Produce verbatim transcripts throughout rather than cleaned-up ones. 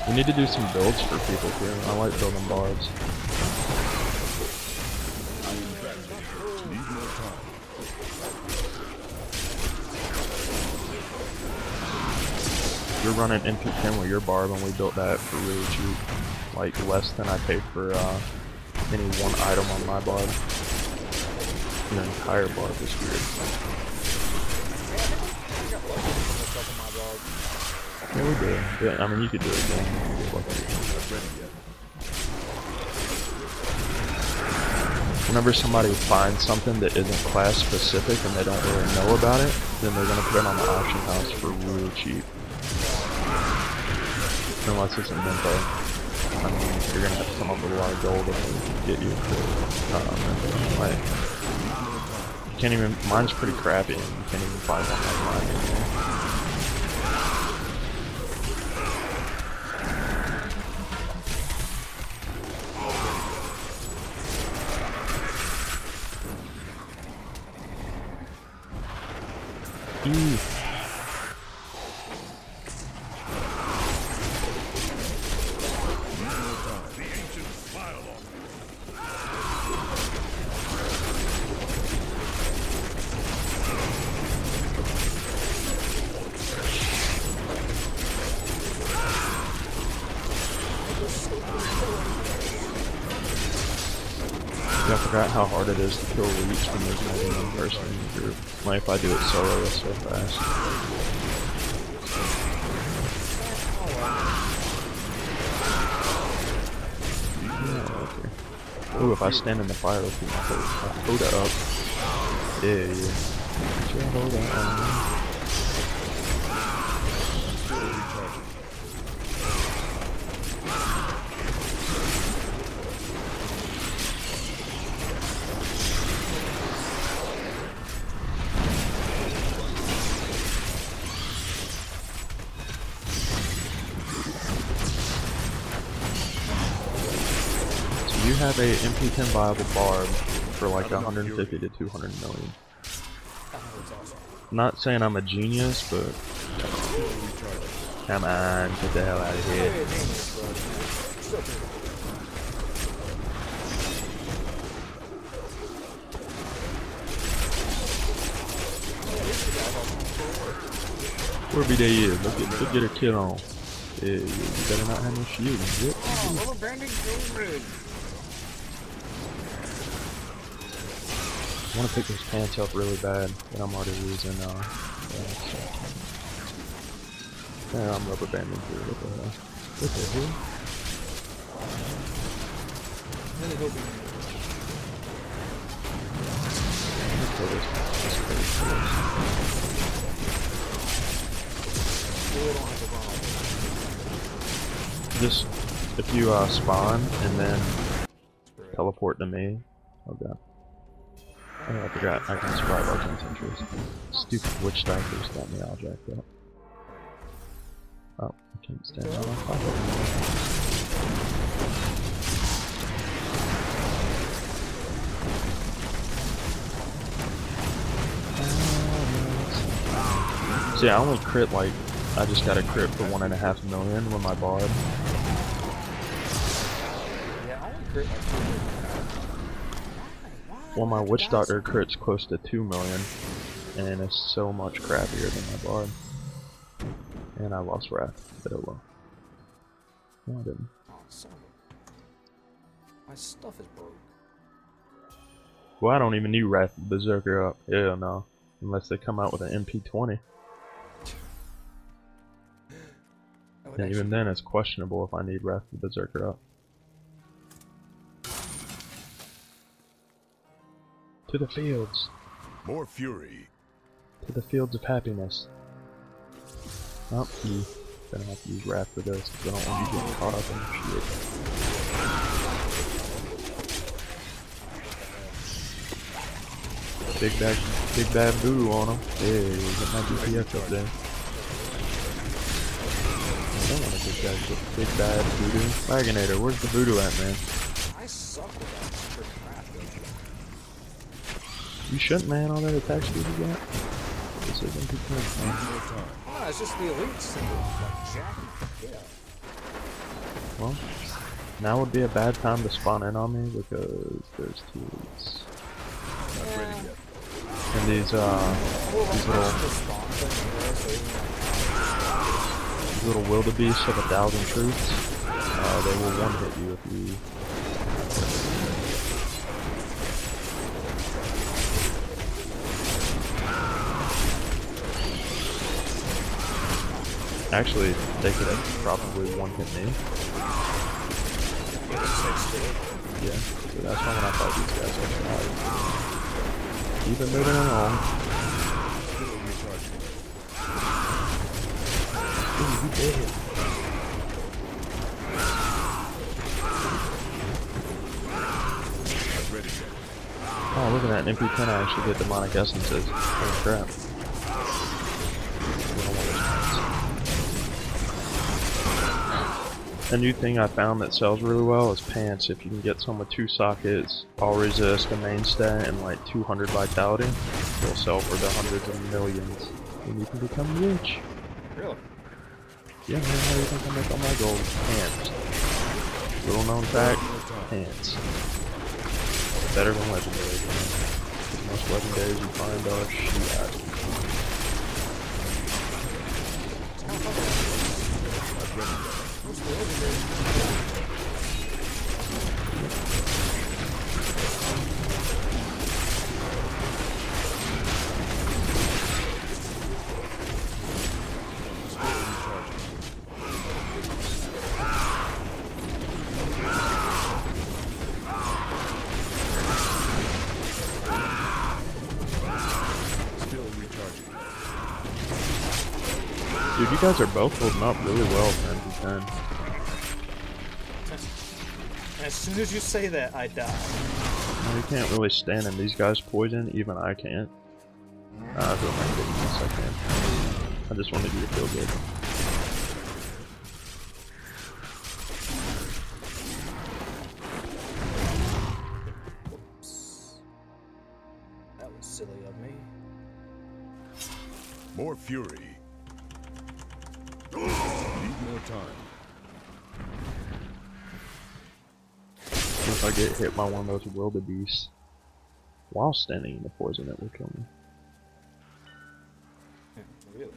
We need to do some builds for people too. I like building barbs. You're running M P ten with your barb, and we built that for really cheap, like less than I paid for uh, any one item on my barb. An entire barb is weird. Yeah, we did. Yeah, I mean, you could do it again. Whenever somebody finds something that isn't class specific and they don't really know about it, then they're gonna put it on the auction house for really cheap. Unless it's a Minto. I mean, you're gonna have to come up with a lot of gold to get you to uh, Minto. Like, you can't even. Mine's pretty crappy, and you can't even find one like mine anymore. Eee. I forgot how hard it is to kill Leech when there's more than one person in the group. Like if I do it solo, it's so fast. Yeah, okay. Ooh, if I stand in the fire, I'll keep my Hoda up. Yeah, yeah. Get your Hoda on. You have a M P ten viable barb for like one hundred fifty to two hundred million. Not saying I'm a genius, but come on, get the hell out of here. Where be they is? Let's get, let's get a kill on. Yeah, you better not have no shield and zip. Oh, abandoned Gilbert. I want to pick this pants up really bad, but I'm already losing now. Uh, yeah, so. Yeah, I'm rubber banding through. What the hell? What the hell? Let's kill this. That's pretty cool. Just, if you uh, spawn and then teleport to me. Oh god. Oh, I forgot, I can survive Argent Sentries. Stupid witch doctors got me all jacked up. Oh, I can't stand on fire. See, I only crit like, I just got a crit for one and a half million with my barb. Yeah, I only crit like two million. Well, my Witch Doctor crit's close to two million, and it's so much crappier than my barb. And I lost Wrath, but oh well. No, I didn't. Oh, son of a... My stuff is broke. Well, I don't even need Wrath Berserker up. Hell no. Unless they come out with an M P twenty. And even then, it's questionable if I need Wrath Berserker up. To the fields. More fury. To the fields of happiness. Oh, you gonna have to use Wrath for this because I don't want you getting caught up in shit. Big bad, big bad voodoo on him. Hey, get my D P S up there. I don't want a big bad, big bad voodoo. Wagonator, where's the voodoo at, man? I suck with that for crap. You shouldn't, man. All that attack speed you got. This isn't too close, man. No, it's just the elite symbol. Like Jack. Yeah. Well, now would be a bad time to spawn in on me because there's two leads. Yeah. And these, uh, these little, these little wildebeests of a thousand troops, uh, they will one hit you if you... Actually, they could have probably one hit me. Yeah, so that's why when I fight these guys, I try. Keep it moving along. Ooh, you did it. Oh, look at that. In M P ten I actually get demonic essences. Holy crap. A new thing I found that sells really well is pants. If you can get some with two sockets, all resist, a mainstay, and like two hundred vitality, they'll sell for the hundreds of millions. And you can become rich. Really? Yeah, man, how do you think I make all my gold? Pants. Little known fact, pants. Better than legendary. Most legendaries you find are shit. Dude, you guys are both holding up really well for M P ten. As soon as you say that, I die. Well, you can't really stand in these guys' poison, even I can't. Uh, I feel like good yes, I can. I just wanted you to feel good. Whoops. That was silly of me. More fury. Need more time. If I get hit by one of those wildebeests while standing in the poison, it will kill me. Really?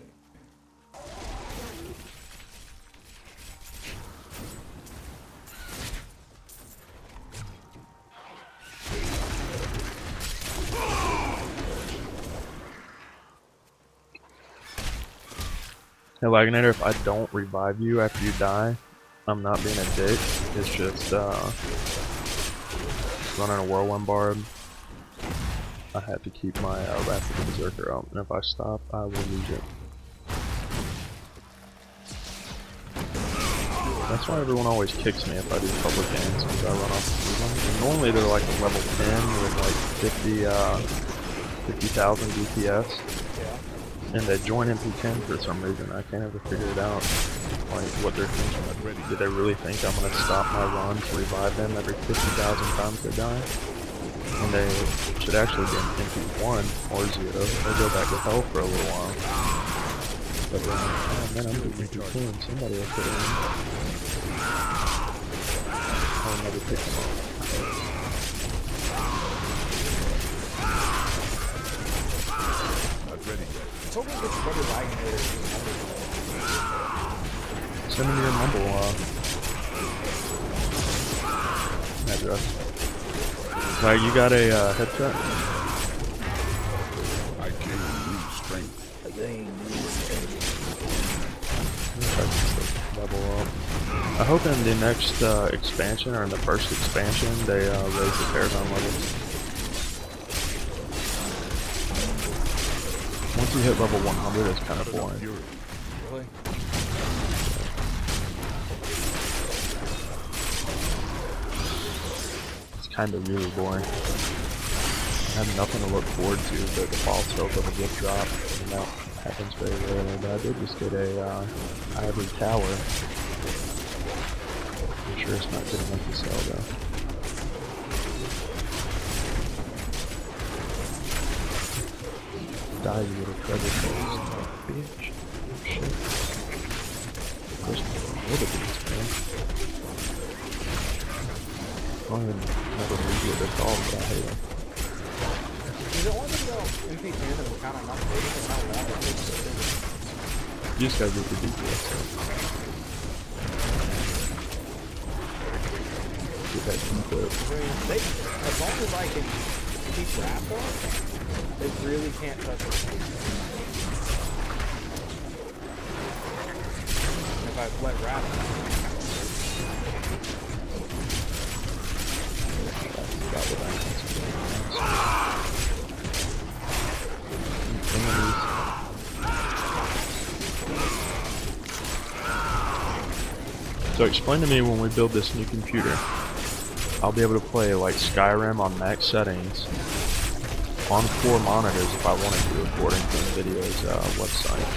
Hey Laginator, if I don't revive you after you die, I'm not being a dick. It's just uh, running a whirlwind barb. I have to keep my uh, Rapid Berserker out, and if I stop, I will lose it. That's why everyone always kicks me if I do public games, because I run off the them. And normally they're like a level ten with like fifty, uh, fifty thousand D P S. And they join M P ten for some reason. I can't ever figure it out. Like what they're thinking. Like, do they really think I'm gonna stop my run to revive them every fifty thousand times they die? And they should actually be in M P one or zero. They go back to hell for a little while. But then, oh man, I'm in M P ten. Somebody will put it in. I'll never pick them up. Tell me which brother Laginator is. Send me your mumble uh, address. Like, you got a uh, headset? I gain new strength. I gain new strength. Level up. I hope in the next uh, expansion, or in the first expansion, they uh, raise the Paragon levels. Once you hit level one hundred, it's kind of boring. Really? It's kind of really boring. I have nothing to look forward to but the fall scope of a gift drop, and that happens very rarely, but I did just get a uh, ivory tower. I'm sure it's not good enough to sell though. Die, you little treasure trolls. Bitch. Shit. Of course, man. I don't even know what it is called, but I hate them. Is it only because about M P ten and we're kind of not waiting for how long it takes to finish? You just gotta get the D P S up. Get that keep up. I mean, they, as long as I can keep wrapped on, they really can't touch it. If I let wrap So explain to me, when we build this new computer, I'll be able to play like Skyrim on max settings on four monitors if I wanted to, according to NVIDIA's uh, website.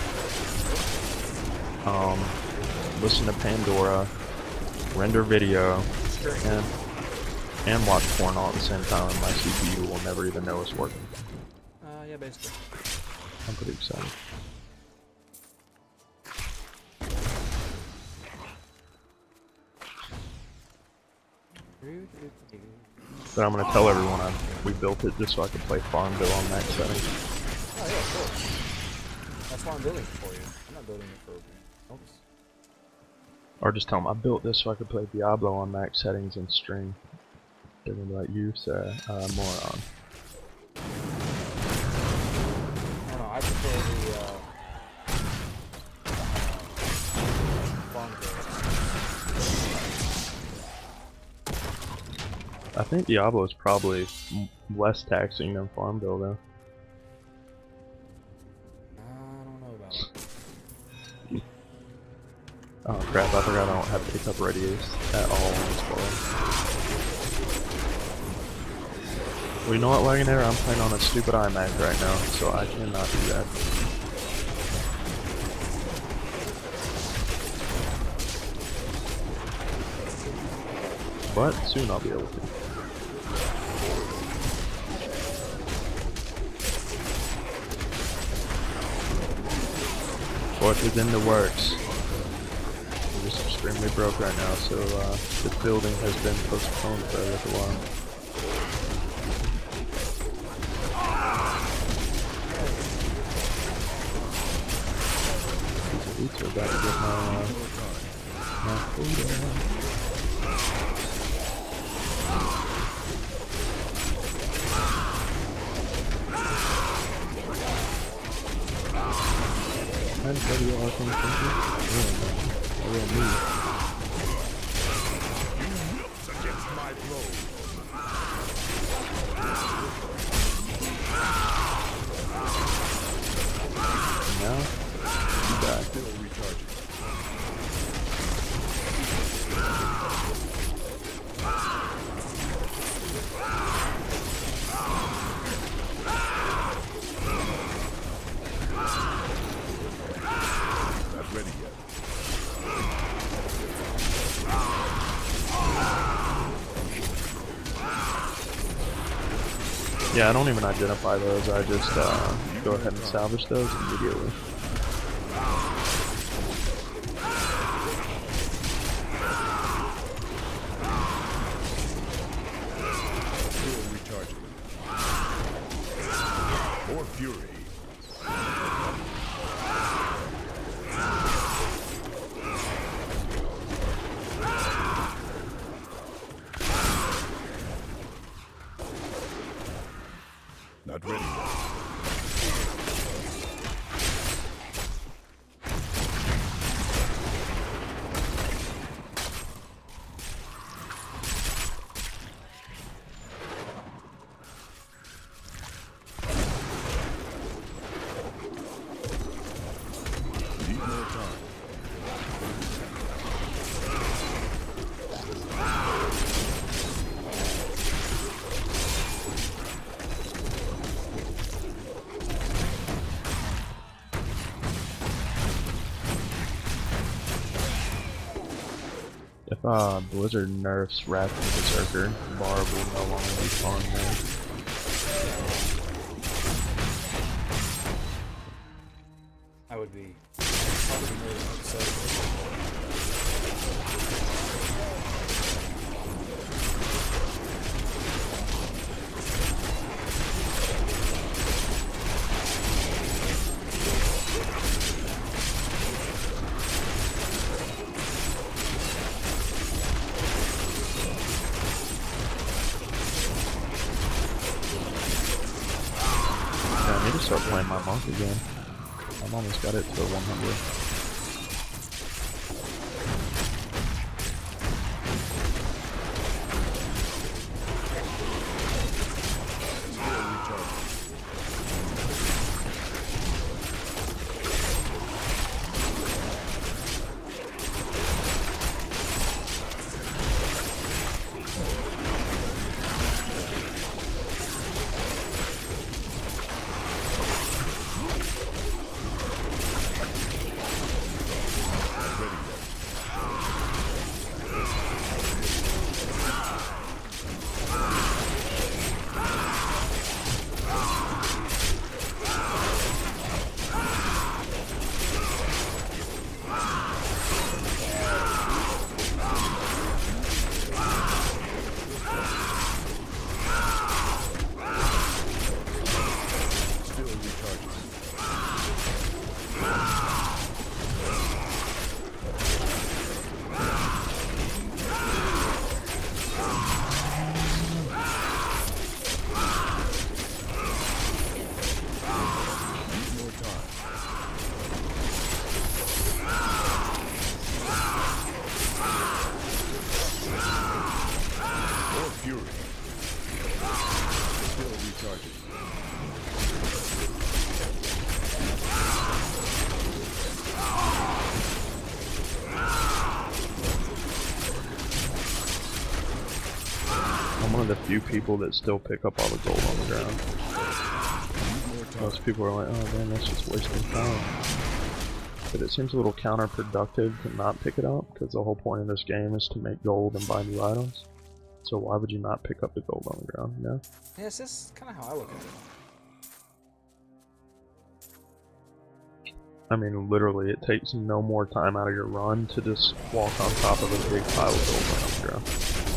Um, listen to Pandora, render video, and and watch porn all at the same time. My C P U will never even know it's working. Uh, yeah, basically. I'm pretty excited. But I'm gonna tell everyone I, we built it just so I could play Farmville on max settings. Oh yeah, of course. That's why I'm building it for you. I'm not building it for oops. Or just tell them I built this so I could play Diablo on max settings and stream. They're gonna be like, you, sir, uh, moron. I don't know, I prefer the, uh, Farmville. I think Diablo is probably m less taxing than Farmville, though. I don't know about it. Oh crap, I forgot I don't have pickup radios at all on this board. Well, you know what, Wagonator? I'm playing on a stupid iMac right now, so I cannot do that. But soon I'll be able to. What is in the works? We're just extremely broke right now, so uh, the building has been postponed for a little while. These elites are about to get my, uh, my food. How did W R come from here? Oh, real me. Against my blow. Now, you die. Still recharging. Not ready yet. Yeah, I don't even identify those. I just uh, go ahead and salvage those immediately. Still recharging. More fury. Not ready yet. Need more time. If uh, Blizzard nerfs Wrath of the Berserker, Bar will no longer be fun there. I would be probably more upset. playing my monk again. I'm almost got it to one hundred. I'm one of the few people that still pick up all the gold on the ground. Most people are like, oh man, that's just wasting time. But it seems a little counterproductive to not pick it up, because the whole point of this game is to make gold and buy new items. So why would you not pick up the gold on the ground, you know? Yeah, it's just kind of how I look at it. I mean, literally, it takes no more time out of your run to just walk on top of a big pile of gold right on the ground.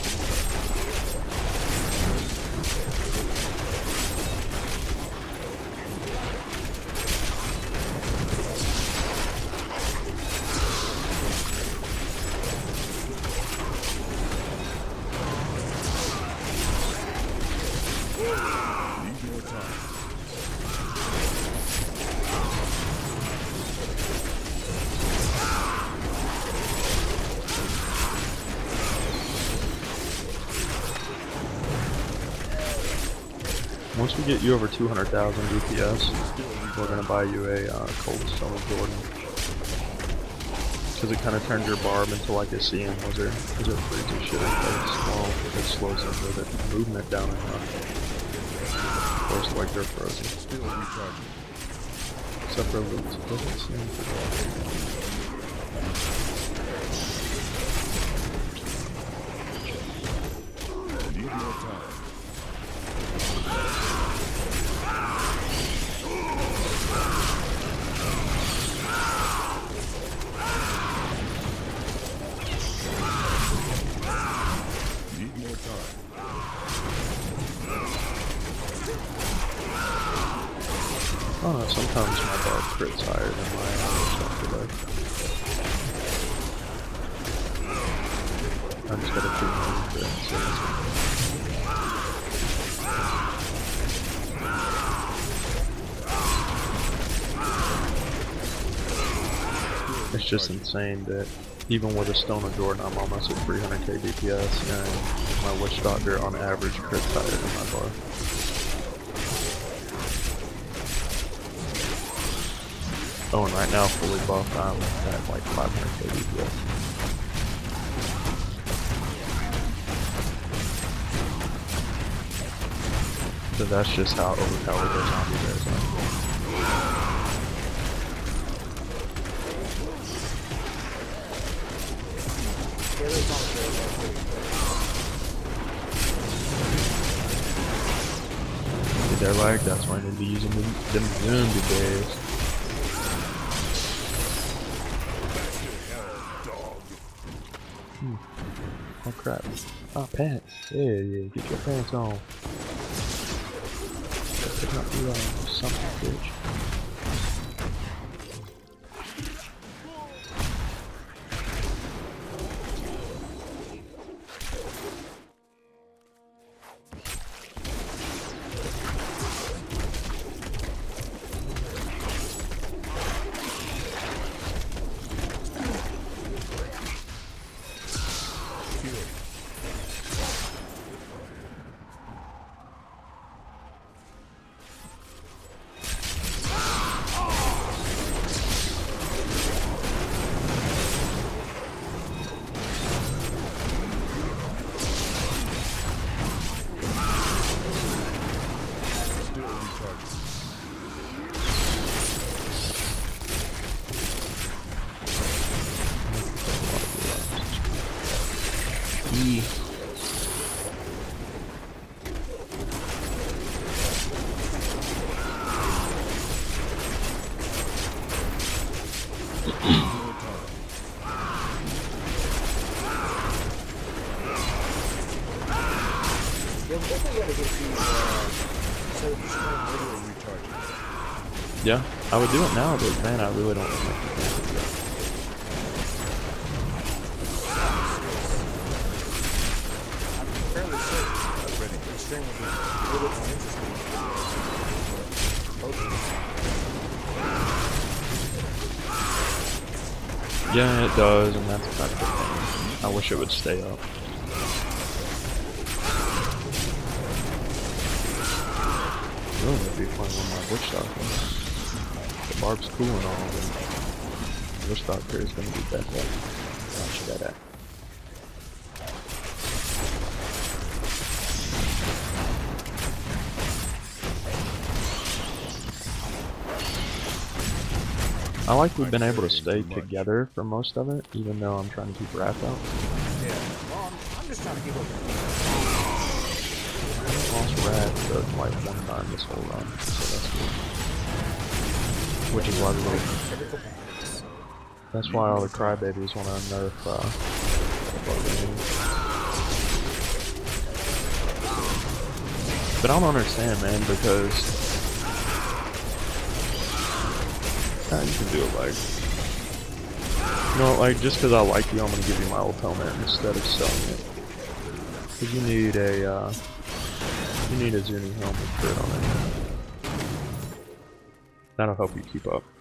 Once we get you over two hundred thousand D P S, we're going to buy you a uh, Cold Stone of Jordan. Because it kind of turns your barb into like a C M wizard. Because it freezes shit in place. Well, it slows up the movement down and up. Of course, like they're frozen. Still recharging. Except for Loots. It doesn't seem to go. Need more time. Need more time. I don't know, sometimes my barb crits higher than my other stuff today. I just gotta keep moving crit, so it's just insane that even with a Stone of Jordan, I'm almost at three hundred K D P S, and my Witch Doctor on average crits higher than my bar. Oh, and right now, fully buffed, I'm at like five hundred K D P S. So that's just how overpowered their zombie bears are. They're like, that's why I need to be using them, them zombie bears. Hmm. Oh crap. Oh, pants. Yeah, yeah, get your pants on. Pick up the uh, something, bitch. E. Yeah, we definitely gotta get these, uh, so Literally recharging. Yeah, I would do it now, but man, I really don't want to make it. I'm fairly certain Not ready. the stream will be a little bit more interesting. Hopefully. Yeah, it does, and that's kind of the thing. I wish it would stay up. Really would be fun with my Witch Doctor. The barb's cool and all, but Witch Doctor is going to be better. Watch that out. I like we've been able to stay together for most of it, even though I'm trying to keep Wrath out. Yeah. Well, I'm, I'm just trying to keep up. I haven't lost Wrath but like one time this whole run, so that's good. Which is why we like, Every couple minutes. that's why all the crybabies want to nerf uh, but I don't understand, man, because ah, you can do it like, you know, like just because I like you, I'm gonna give you my old helmet instead of selling it. Because you need a, uh, you need a Zuni helmet crit on it. That'll help you keep up.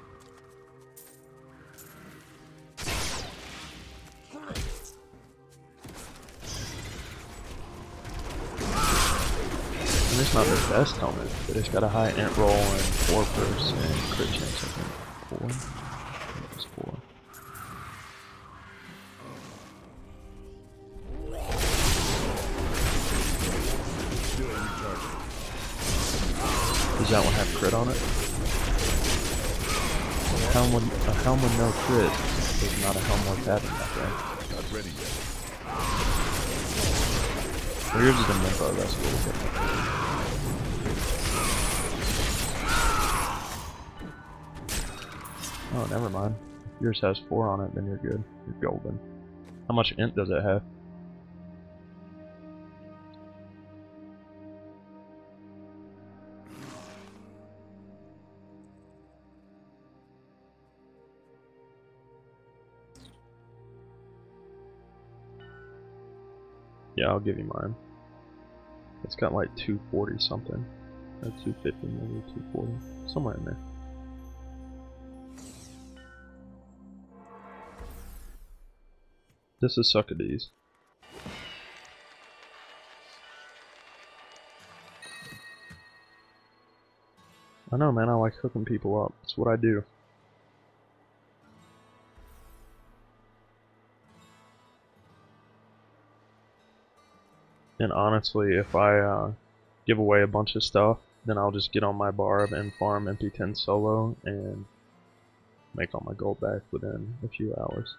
And it's not the best helmet, but it's got a high int roll and four percent crit chance, I think. Four? I think it was four. Still recharging. Does that one have crit on it? A helm with, a helm with no crit is not a helm worth having, I think. Not ready yet. Well, yours is the Nympho, that's a little different. Oh, never mind. If yours has four on it, then you're good. You're golden. How much int does it have? Yeah, I'll give you mine. It's got like two forty something. Or two fifty maybe, two forty. Somewhere in there. This is Succades. I know, man, I like hooking people up. It's what I do. And honestly, if I uh, give away a bunch of stuff, then I'll just get on my barb and farm M P ten solo and make all my gold back within a few hours.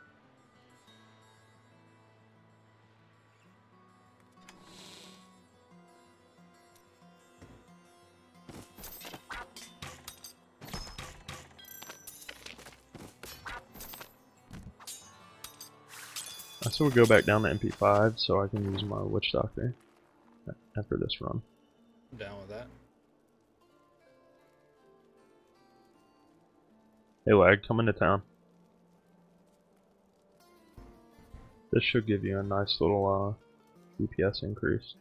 I still would go back down to M P five so I can use my Witch Doctor after this run. I'm down with that. Hey Lag, come into town. This should give you a nice little uh, D P S increase.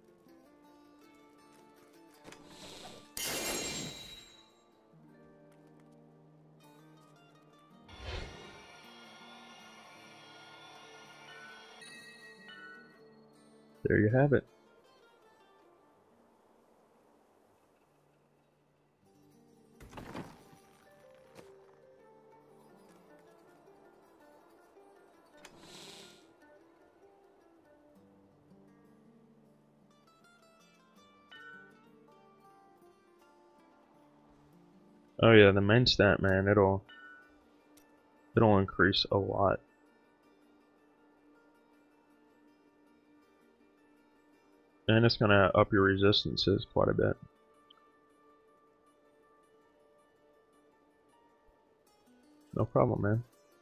There you have it. Oh yeah, the main stat, man, it'll it'll increase a lot. And it's gonna up your resistances quite a bit. No problem, man.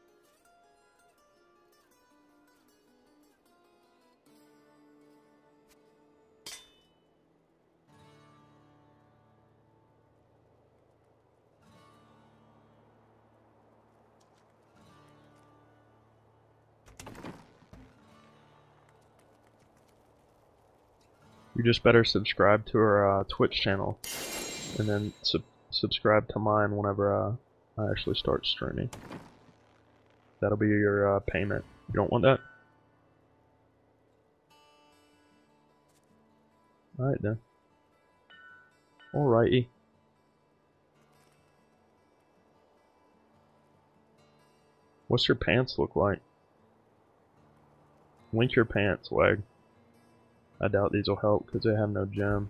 You just better subscribe to our uh, Twitch channel, and then sub subscribe to mine whenever uh, I actually start streaming. That'll be your uh, payment. You don't want that? Alright then. Alrighty. What's your pants look like? Link your pants, Wag. I doubt these will help because they have no gem.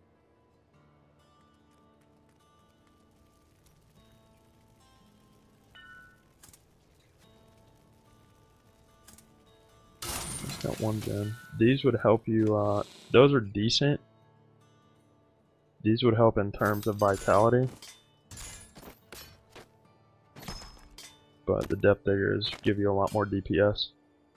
It's got one gem. These would help you, uh, those are decent. These would help in terms of vitality. But the depth diggers give you a lot more D P S.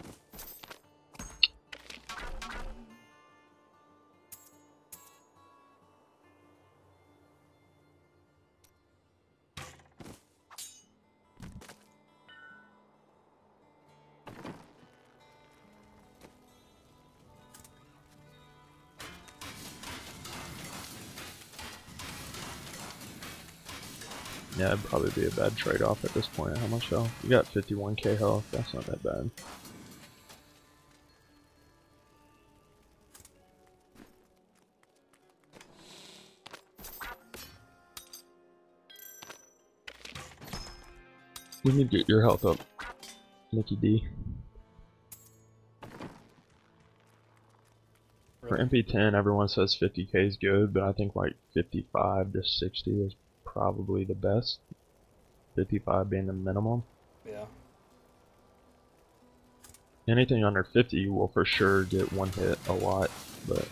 Yeah, it'd probably be a bad trade-off at this point. How much health? You got fifty-one K health. That's not that bad. We need to get your health up, Mickey D. For M P ten, everyone says fifty K is good, but I think like fifty-five to sixty is probably the best. fifty-five being the minimum. Yeah. Anything under fifty will for sure get one hit a lot, but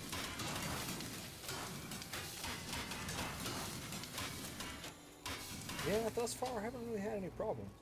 Yeah, thus far I haven't really had any problems.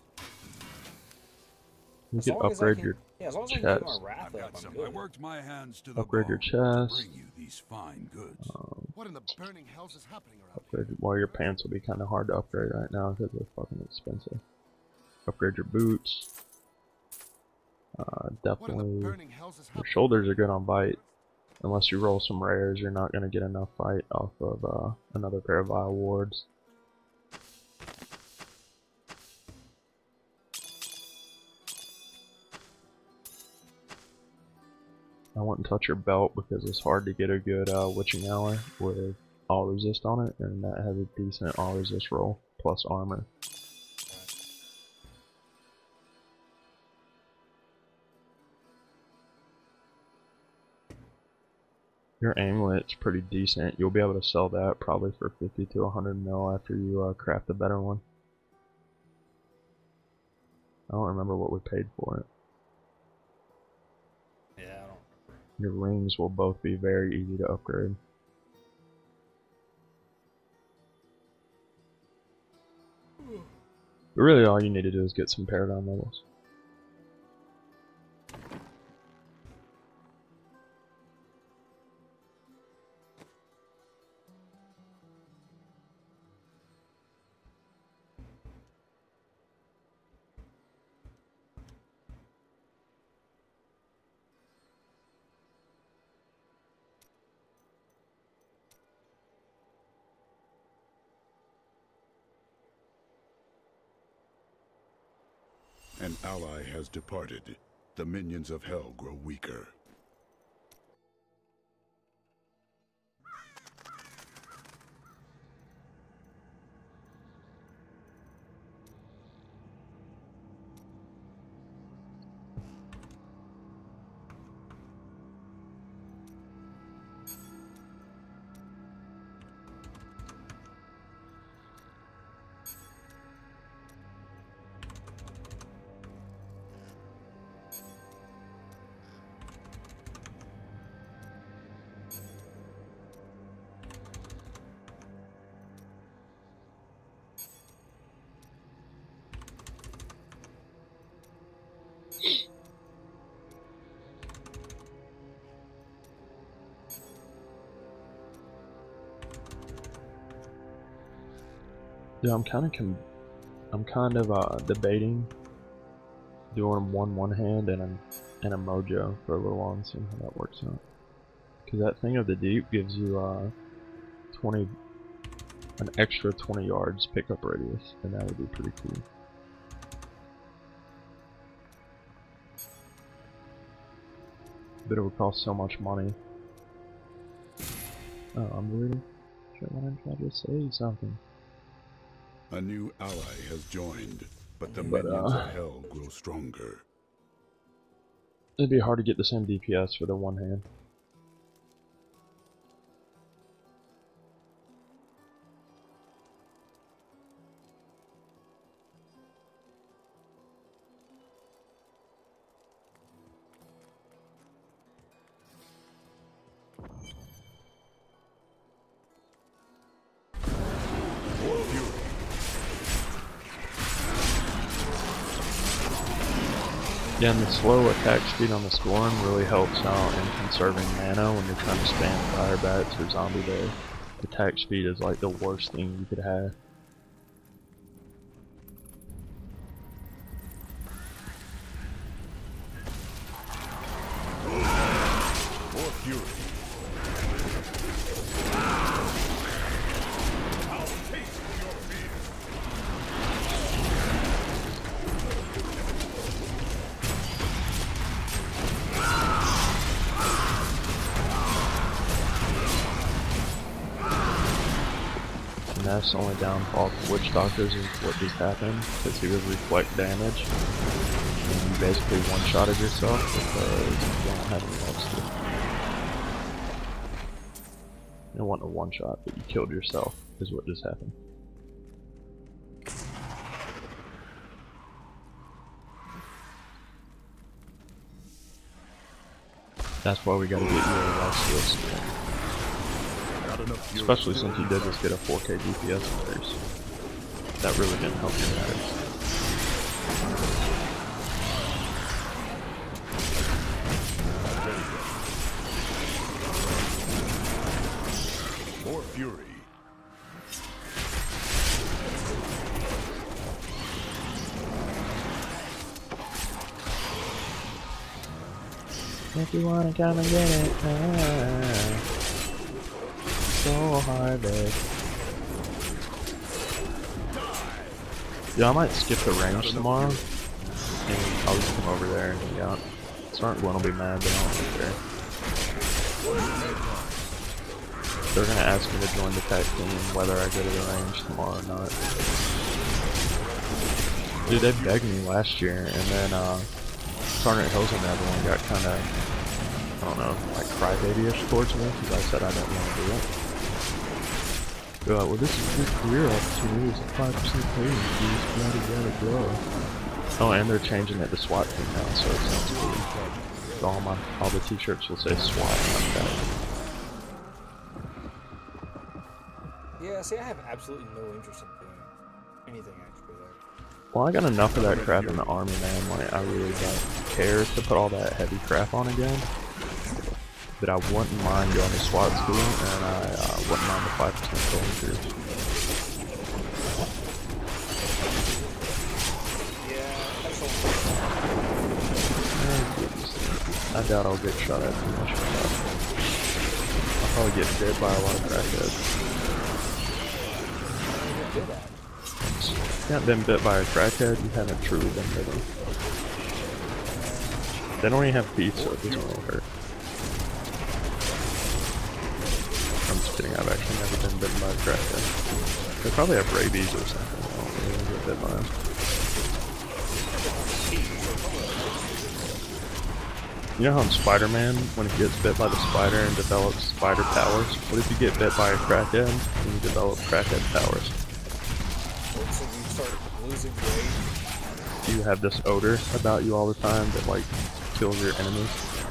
you As can long as I upgrade can- your Yeah, as long as I can get my chest. wrath I've got up, I'm some. I good. worked my hands to the Upgrade your bone to chest. bring you these fine goods. Um, What in the burning hells is happening around upgrade well, your pants will be kind of hard to upgrade right now because they're fucking expensive. Upgrade your boots. Uh, here? What in definitely. the burning hells is Your happening? shoulders are good on bite. Unless you roll some rares, you're not gonna get enough fight off of uh, another pair of vile wards. I wouldn't touch your belt because it's hard to get a good uh, witching hour with all resist on it, and that has a decent all resist roll plus armor. Your amulet's pretty decent. You'll be able to sell that probably for fifty to a hundred mil after you uh, craft a better one. I don't remember what we paid for it. Yeah, I don't remember. Your rings will both be very easy to upgrade. But really all you need to do is get some paradigm levels. An ally has departed. The minions of hell grow weaker. Yeah, I'm kind of com I'm kind of uh, debating doing one one hand and a, and a mojo for a little while and seeing how that works out. Because that thing of the deep gives you uh, twenty, an extra twenty yards pickup radius, and that would be pretty cool. But it would cost so much money. Oh, I'm reading. Why didn't I just say something? A new ally has joined, but the But, minions uh, of hell grow stronger. It'd be hard to get the same D P S for the one hand. Yeah, and the slow attack speed on the Storm really helps out in conserving mana when you're trying to spam fire bats or zombie day. Attack speed is like the worst thing you could have. More fury. And that's the only downfall for Witch Doctors is what just happened, because he would reflect damage. And you basically one-shotted yourself because you don't have any else to. You don't want a one-shot, but you killed yourself, is what just happened. That's why we gotta get you a Roxas. Especially since you did just get a four K D P S increase. That really didn't help you matters. More fury. If you wanna come and get it, ah, so hard, babe. Yeah, I might skip the range tomorrow, and I'll just come over there and hang out. Certain one will be mad, but I don't really care. They're gonna ask me to join the tag team, whether I go to the range tomorrow or not. Dude, they begged me last year, and then uh, Sergeant Hills and everyone got kind of, I don't know, like crybaby-ish towards me because I said I didn't want to do it. They're like, well, this is a good career opportunity. It's a five percent pay increase. Yada yada yada. Oh, and they're changing it to SWAT team now, so it sounds cool. So all my all the T-shirts will say SWAT like that. Yeah, see, I have absolutely no interest in doing anything extra there. Well, I got enough of that crap in the army, man. Like, I really don't care to put all that heavy crap on again. But I wouldn't mind going to SWAT school, and I uh, wouldn't mind the five percent pay increase. I doubt I'll get shot at too much. I'll probably get bit by a lot of crackheads. If you haven't been bit by a crackhead, you haven't truly been bitten. They don't even have teeth, so it doesn't really hurt. I'm just kidding, I've actually never been bitten by a crackhead. They probably have rabies or something. I don't really get bit by them. You know how in Spider-Man, when he gets bit by the spider and develops spider powers? What if you get bit by a crackhead and you develop crackhead powers? So you start losing weight. Do you have this odor about you all the time that, like, kills your enemies?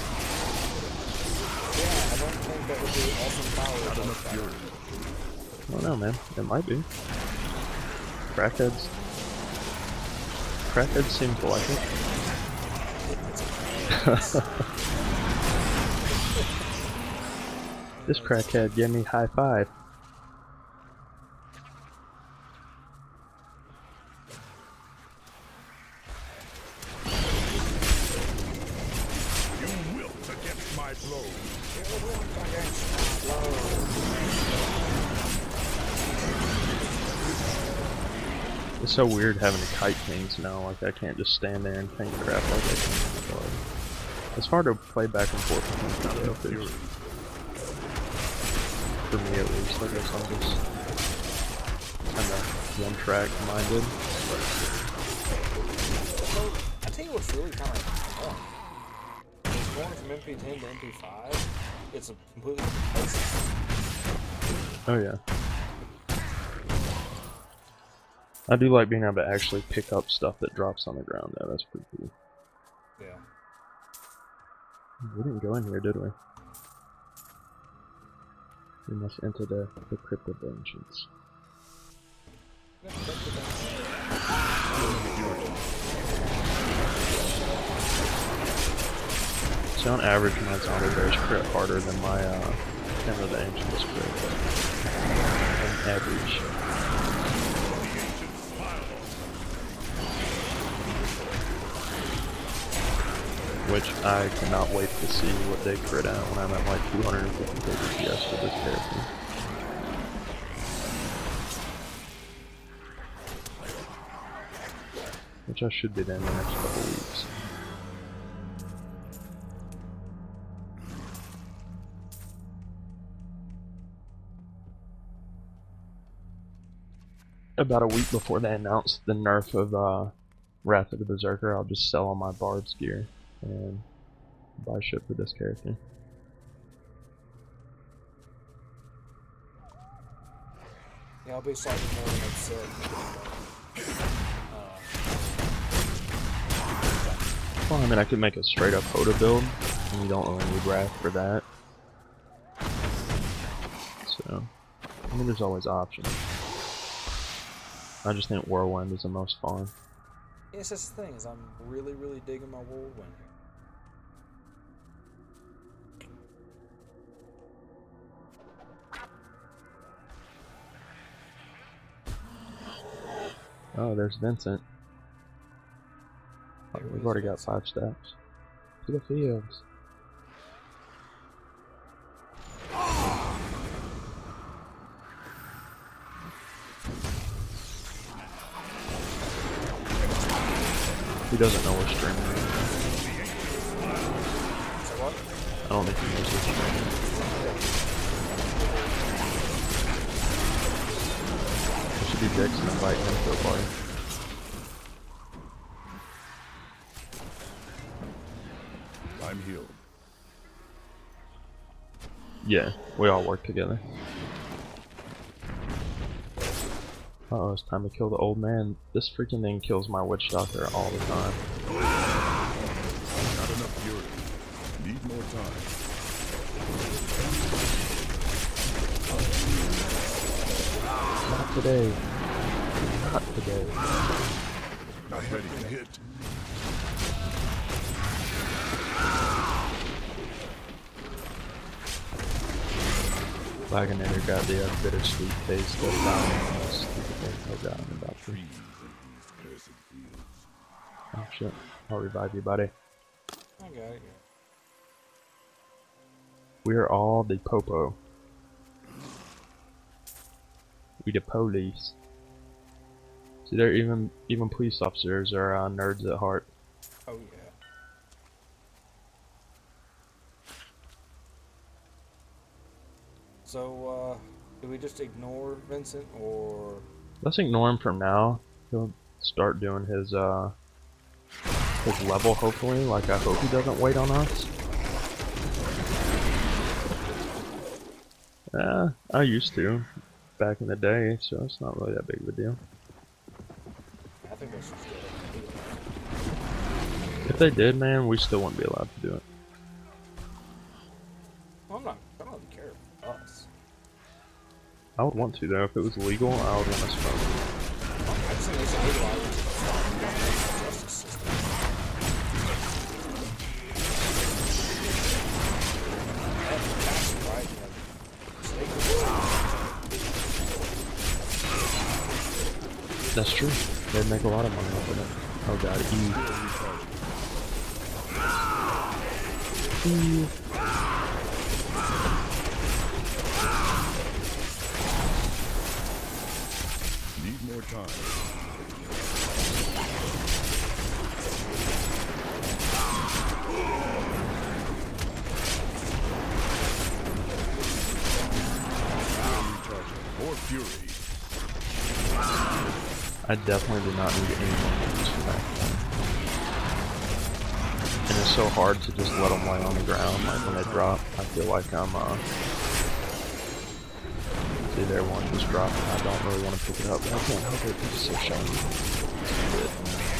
Yeah, I don't think that would be awesome power. Not enough fury. I don't know, man. It might be. Crackheads. Crackheads seem to like it. This crackhead gave me high five. You wilt against my blow. It's so weird having to kite things now. Like I can't just stand there and paint crap like I can before. It's hard to play back and forth with these kind of things. For me at least, I guess I'm just kind of one track minded. So, I tell you what's really kind of fun. It's going from M P ten to M P five. It's a completely different place. Oh yeah. I do like being able to actually pick up stuff that drops on the ground though, that's pretty cool. Yeah. We didn't go in here, did we? We must enter the, the Crypt of the Ancients. So on average my zombie bears crit harder than my uh, Temple of the Ancients crit. On average. Which I cannot wait to see what they crit out when I'm at like two hundred fifty K P S for this character. Which I should be there in the next couple weeks. About a week before they announced the nerf of uh, Wrath of the Berserker, I'll just sell all my Bard's gear and buy shit for this character. Yeah, I'll be slightly more than upset. Well, I mean, I could make a straight up Hoda build, and you don't really need Wrath for that. So, I mean, there's always options. I just think Whirlwind is the most fun. Yes, that's the thing, is I'm really, really digging my Whirlwind. Oh, there's Vincent. Oh, we've already got five steps. To the fields. He doesn't know we're streaming. So what? I don't think he knows we're streaming. It should be Dix and invite him to a party. I'm healed. Yeah, we all work together. Uh oh, it's time to kill the old man. This freaking thing kills my witch doctor all the time. Not enough fury. Need more time. Not today. Not today. Not ready to hit. Wagonator got the uh, bittersweet taste of dying. Stupid thing. Oh god, I'm about to. Oh shit. I'll revive you, buddy. I got it. We are all the popo. We the police. See, they're even even police officers are uh, nerds at heart. Oh yeah. So, uh, do we just ignore Vincent, or... Let's ignore him for now. He'll start doing his uh his level hopefully. Like I hope he doesn't wait on us. Yeah, I used to back in the day, so it's not really that big of a deal. I think that's just good. If they did, man, we still wouldn't be allowed to do it. Well, I'm not, I don't really care for us. I would want to though. If it was legal, I would want to smoke. I just think they should legalize it to the justice system. That's true. They'd make a lot of money off of it. Oh god, E. E. Need more time. More fury. I definitely do not need any more moves for that. And it's so hard to just let them lay on the ground, like when they drop. I feel like I'm, uh... see, there one just dropped, and I don't really want to pick it up, but I can't help it, it's so shiny. It's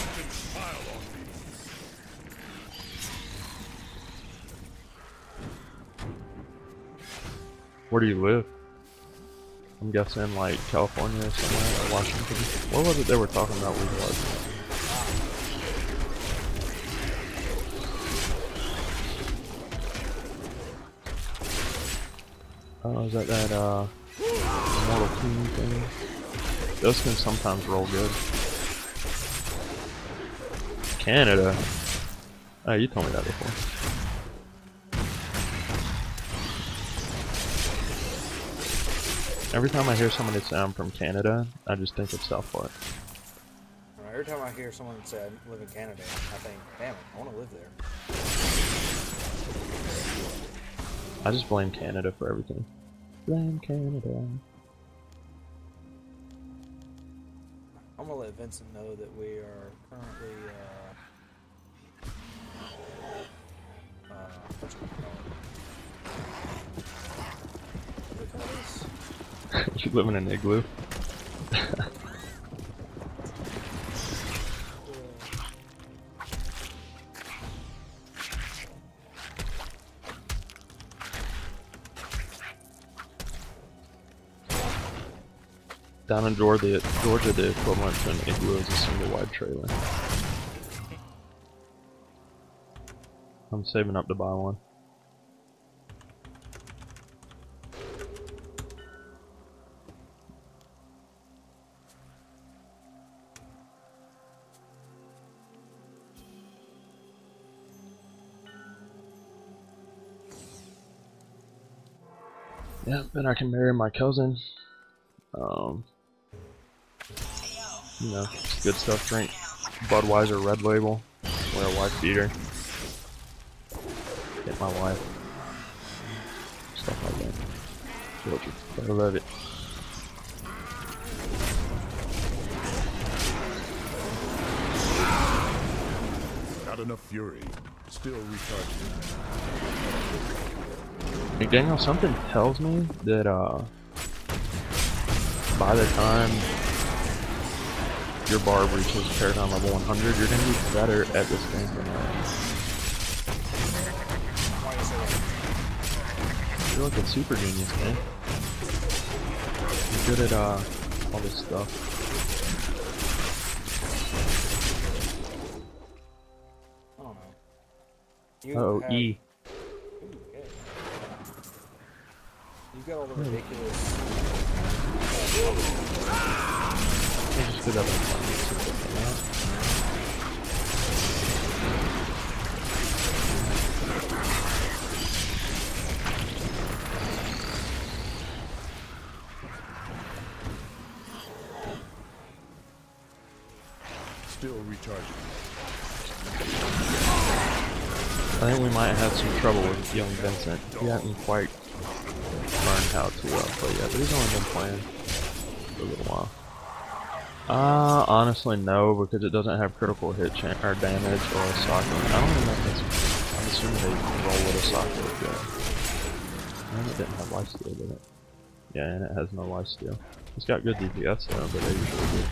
Where do you live? I'm guessing like California or somewhere, or Washington. What was it they were talking about legalizing? Oh, is that that uh, Immortal King thing? Those can sometimes roll good. Canada? Oh, you told me that before. Every time I hear somebody say I'm from Canada, I just think of South Park. Every time I hear someone say I live in Canada, I think, damn it, I want to live there. I just blame Canada for everything. Blame Canada. I'm gonna let Vincent know that we are currently, uh, uh, what you call it? What do we call this? You live in an igloo? Down in Georgia, Georgia, the equivalent to an igloo is a single wide trailer. I'm saving up to buy one. Yeah, then I can marry my cousin. Um, you know, it's good stuff. Drink Budweiser Red Label. Wear a wife beater. Get my wife. Stuff like that. Children. I love it. Not enough fury. Still recharging. McDaniel, something tells me that uh, by the time your barb reaches Paragon level one hundred, you're going to be better at this game than I am. Why do you say that? You're like a super genius, man. You're good at uh, all this stuff. I don't know. You Uh oh, have- E. Ooh, okay. You've got all the ridiculous. I just did that one. Still recharging. I think we might have some trouble with young Vincent. He hasn't quite learned how to uh, play yet, but he's only been playing for a little while. Uh, honestly, no, because it doesn't have critical hit chan or damage or a socket. I don't even know if that's. I'm assuming they roll with a socket. Yeah. And it didn't have lifesteal, did it? Yeah, and it has no lifesteal. It's got good D P S though, but they usually do.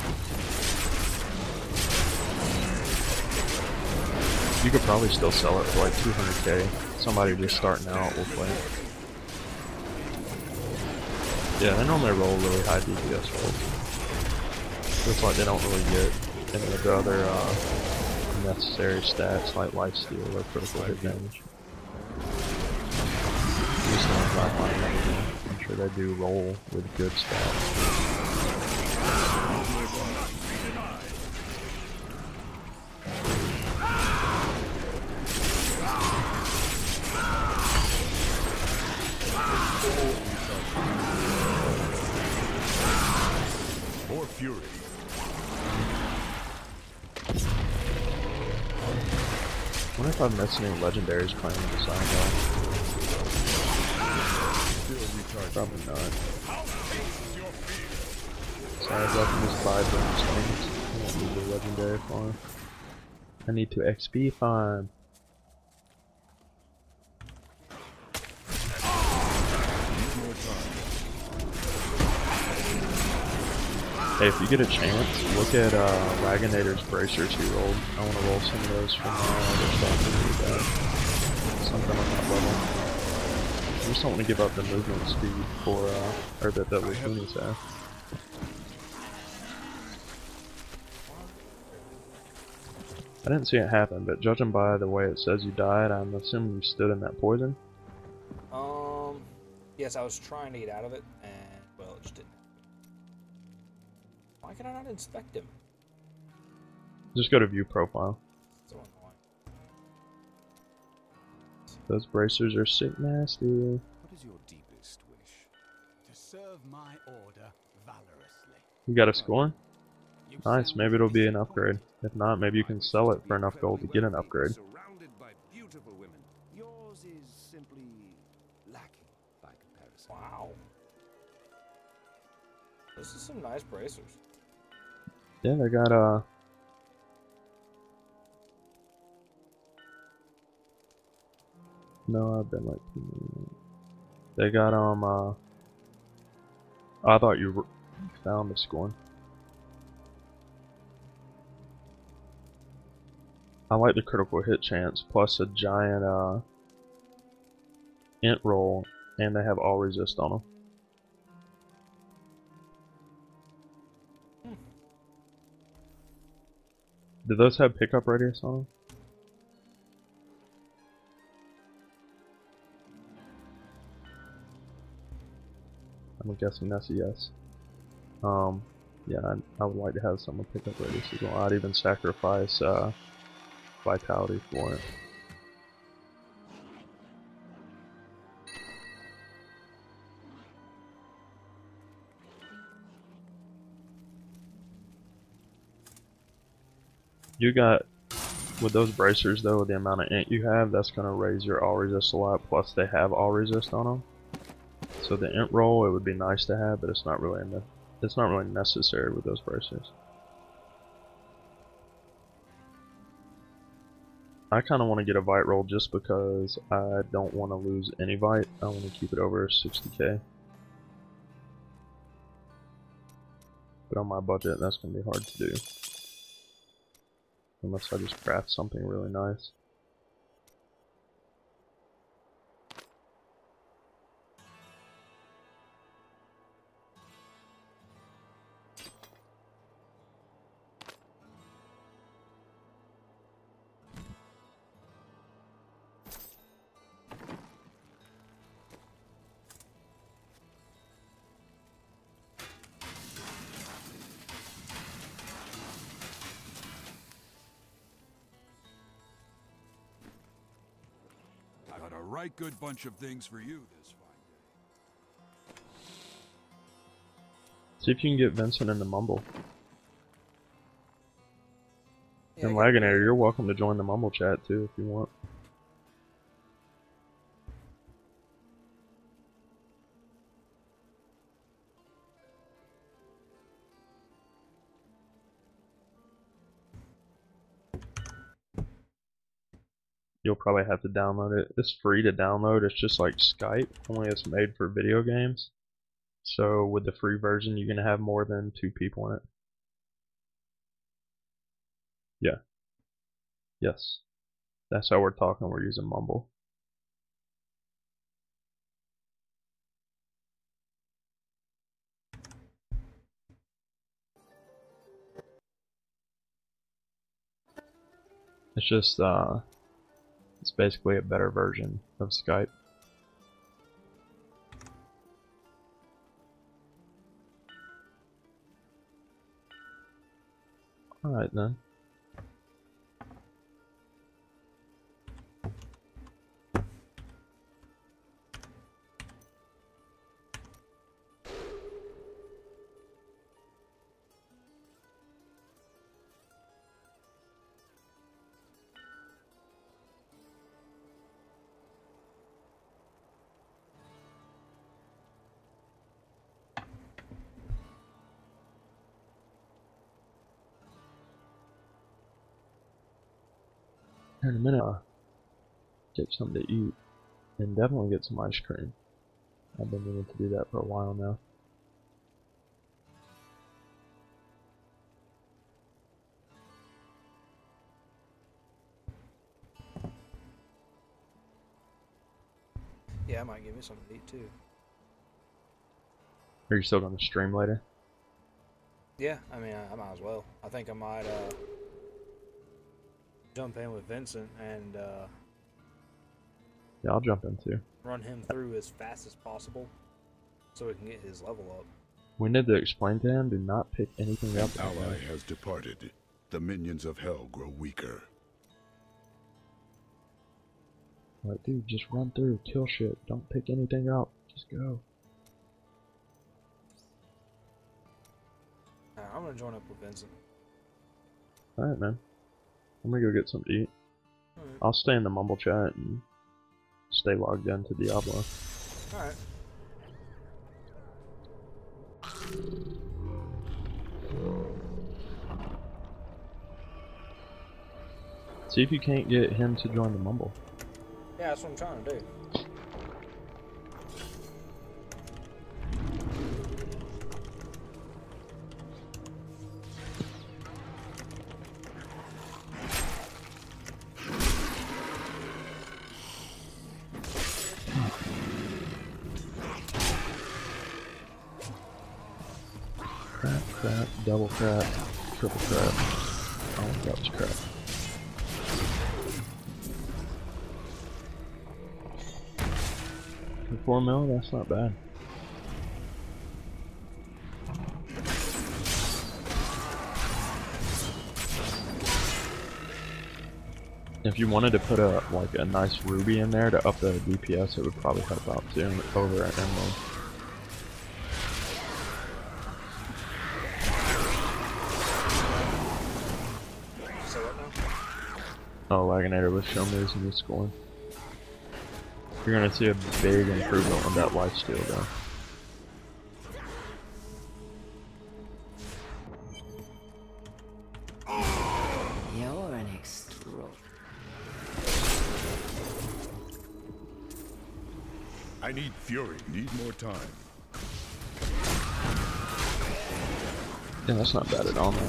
You could probably still sell it for like two hundred K. Somebody just starting out will play it. Yeah, they normally roll really high D P S rolls. Looks like they don't really get any of the other uh, necessary stats like lifesteal or critical hit damage. At least the ones I find everything. I'm sure they do roll with good stats. if I've missed any legendaries playing with the sign though. Probably not. Sorry if I can just buy those things. I don't need the legendary farm. I need to X P farm. Hey, if you get a chance, look at uh, Waganator's bracers he rolled. I want to roll some of those from uh, other stuff and do that. Something on that level. I just don't want to give up the movement speed for, uh, or that the Lukunis have. I didn't see it happen, but judging by the way it says you died, I'm assuming you stood in that poison. Um, yes, I was trying to get out of it, and, well, it just didn't. Why can I not inspect him? Just go to view profile. So annoying. Those bracers are sick nasty. What is your deepest wish? To serve my order valorously. You got a score? Nice, maybe it'll be an upgrade. If not, maybe you can sell it for enough gold to get an upgrade. Surrounded by beautiful women. Yours is simply lacking by comparison. Wow. This is some nice bracers. Yeah, they got uh No, I've been like they got um uh I thought you found the score. I like the critical hit chance plus a giant uh int roll, and they have all resist on them. Hmm. Do those have pickup radius on them? I'm guessing that's a yes. Um, yeah, I, I would like to have someone pick up radius as well. I'd even sacrifice uh, vitality for it. You got, with those bracers though, with the amount of int you have, that's going to raise your all resist a lot, plus they have all resist on them. So the int roll, it would be nice to have, but it's not really ne it's not really necessary with those bracers. I kind of want to get a Vite roll just because I don't want to lose any Vite. I want to keep it over sixty K. But on my budget, that's going to be hard to do. Unless I just craft something really nice. I got a right good bunch of things for you this fine day. See if you can get Vincent into Mumble. Yeah, And I got- Laganator, you're welcome to join the Mumble chat too if you want. You'll probably have to download it. It's free to download. It's just like Skype, only it's made for video games. So with the free version, you're gonna have more than two people in it. Yeah. Yes. That's how we're talking. We're using Mumble. It's just uh it's basically a better version of Skype. Alright then. Here in a minute, uh, get something to eat, and definitely get some ice cream. I've been meaning to do that for a while now. Yeah, I might give me something to eat too. Are you still going to stream later? Yeah, I mean, I, I might as well. I think I might uh, jump in with Vincent and uh, Yeah, I'll jump in too. run him through as fast as possible so we can get his level up. We need to explain to him, do not pick anything up. An ally has departed. The minions of hell grow weaker. Like, dude, just run through, kill shit, don't pick anything up, just go. Alright, I'm gonna join up with Vincent. Alright, man. I'm gonna go get something to eat. Alright. I'll stay in the mumble chat and stay logged in to Diablo. Alright. See if you can't get him to join the mumble. Yeah, that's what I'm trying to do. Crap, crap, double crap, triple crap. Oh, that was crap. For four mil, that's not bad. If you wanted to put a like a nice ruby in there to up the D P S, it would probably help out too over at Emerald. So what now? Oh, Laginator was showing me some new scoring. You're gonna see a big improvement on that lifesteal though. You're an extra. I need fury. Need more time. Yeah, that's not bad at all, man.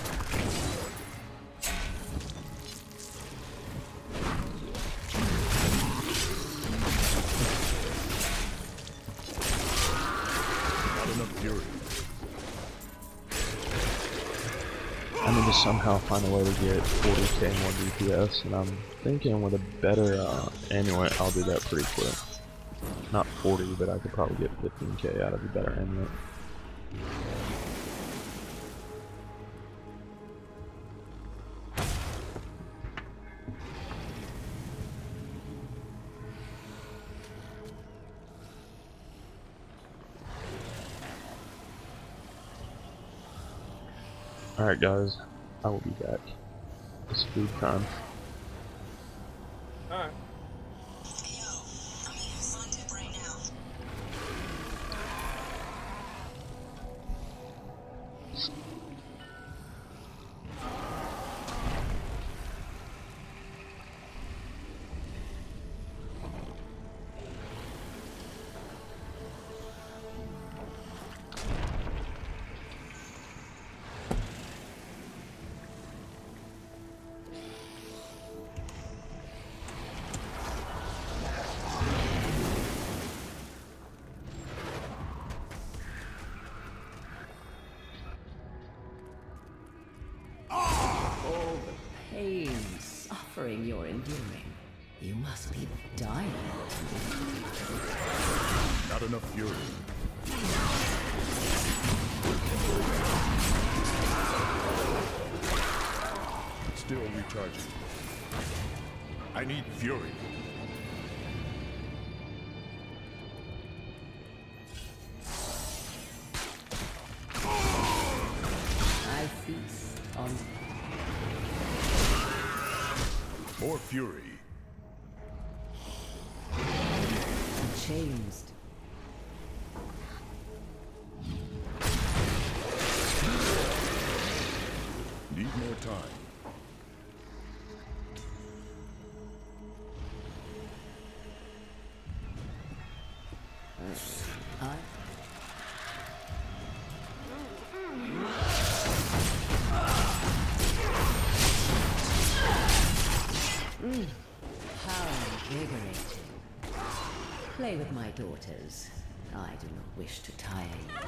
Not enough fury. I need to somehow find a way to get forty K more D P S, and I'm thinking with a better uh, amulet, I'll do that pretty quick. Not forty, but I could probably get fifteen K out of a better amulet. Alright guys, I will be back. It's food time. Alright. All the pain, suffering you're enduring. You must be dying. Not enough fury. Still recharging. I need fury. I feast on More fury. changed. Need more time. Invigorating. Play with my daughters. I do not wish to tire you.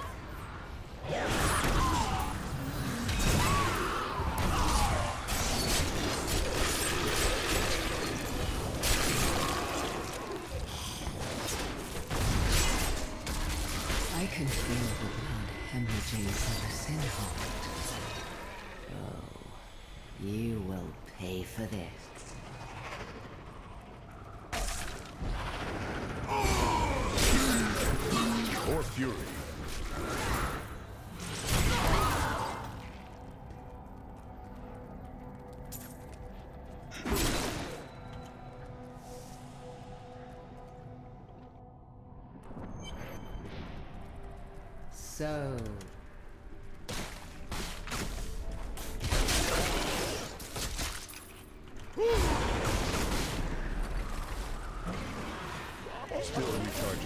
I can feel the blood hemorrhaging from the sin heart. Oh, you will pay for this. Or fury. So... Still recharging.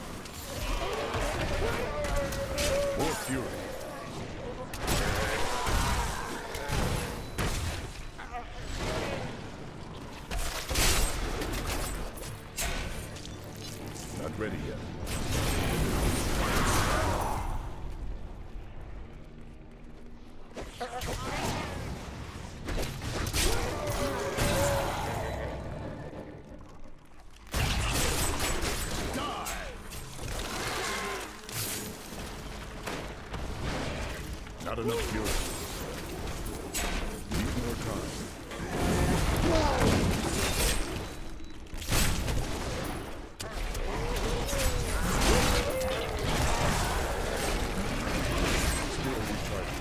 Or fury. Not ready yet. Not enough fury. Need more time. Still recharging.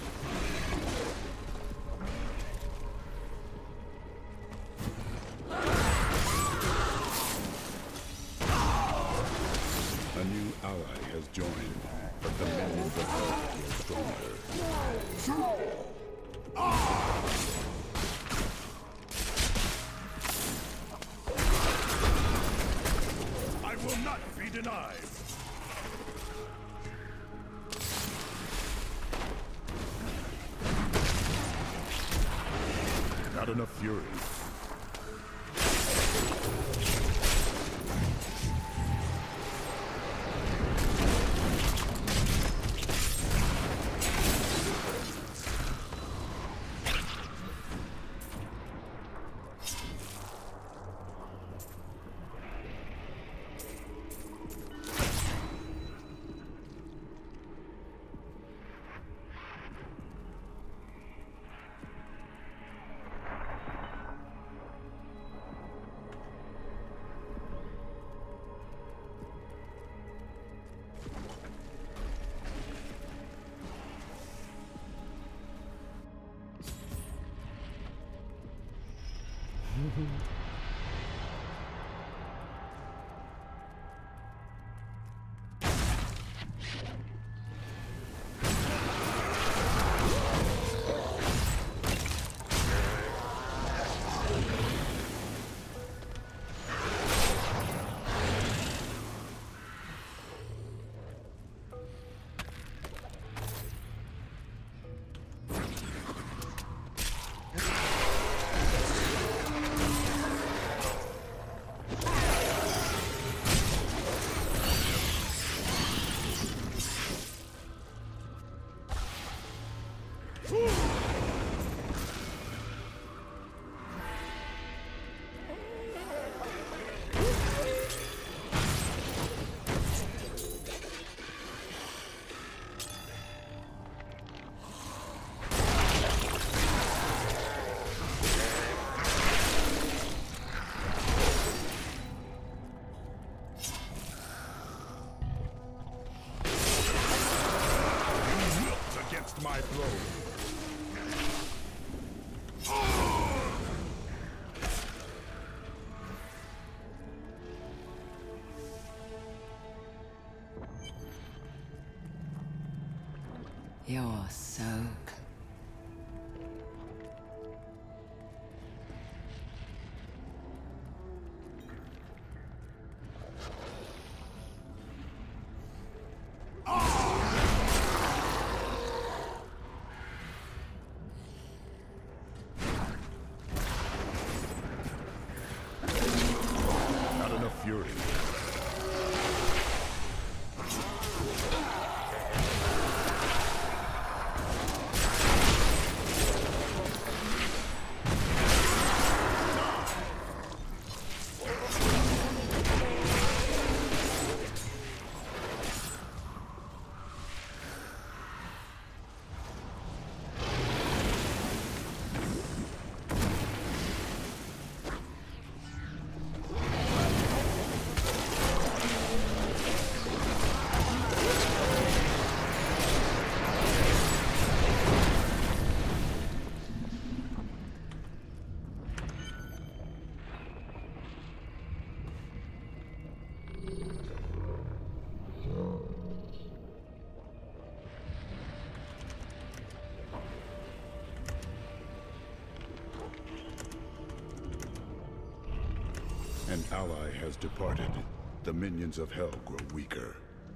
A new ally has joined, but the minions of hell grow stronger. I will not be denied. Not enough fury. My throne. You're so... fury. An ally has departed. The minions of hell grow weaker.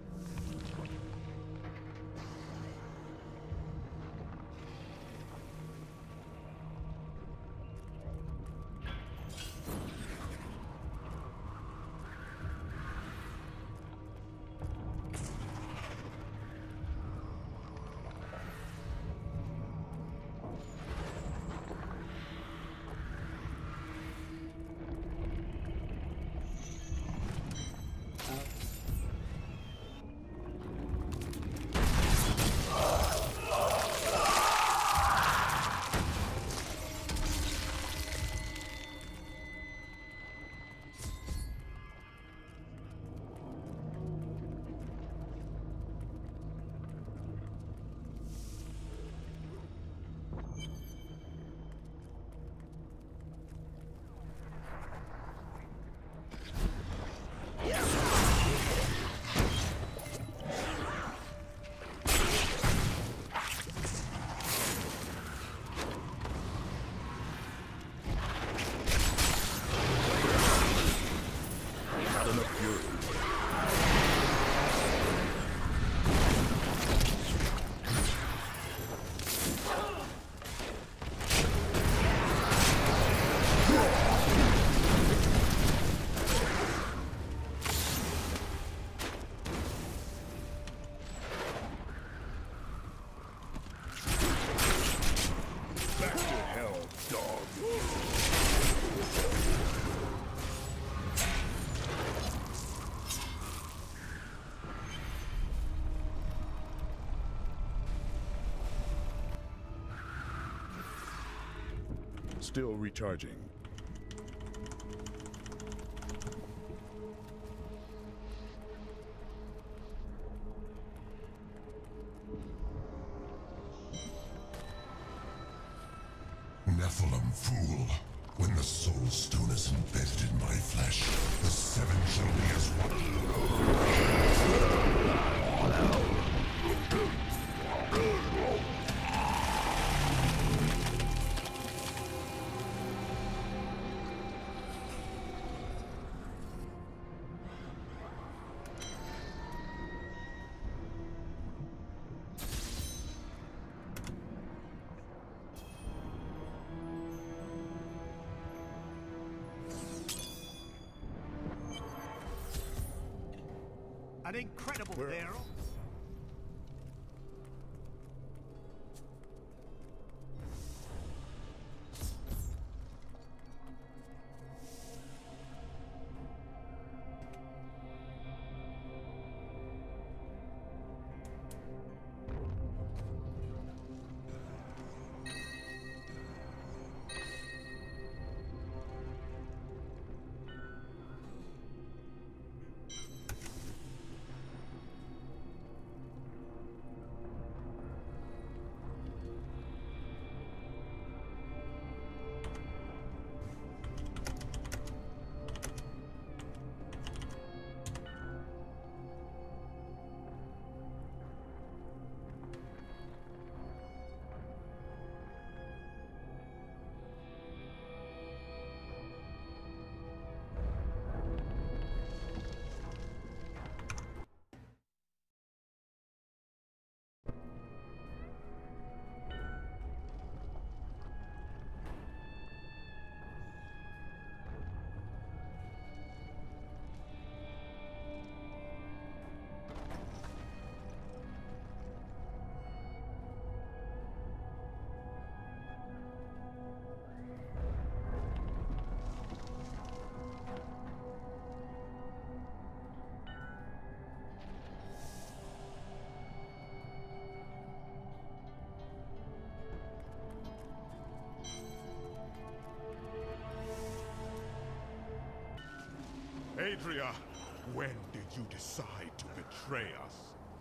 Still recharging. Nephilim, fool. When the soul stone is embedded in my flesh, the seven shall be as one. An incredible barrel. Adria, when did you decide to betray us?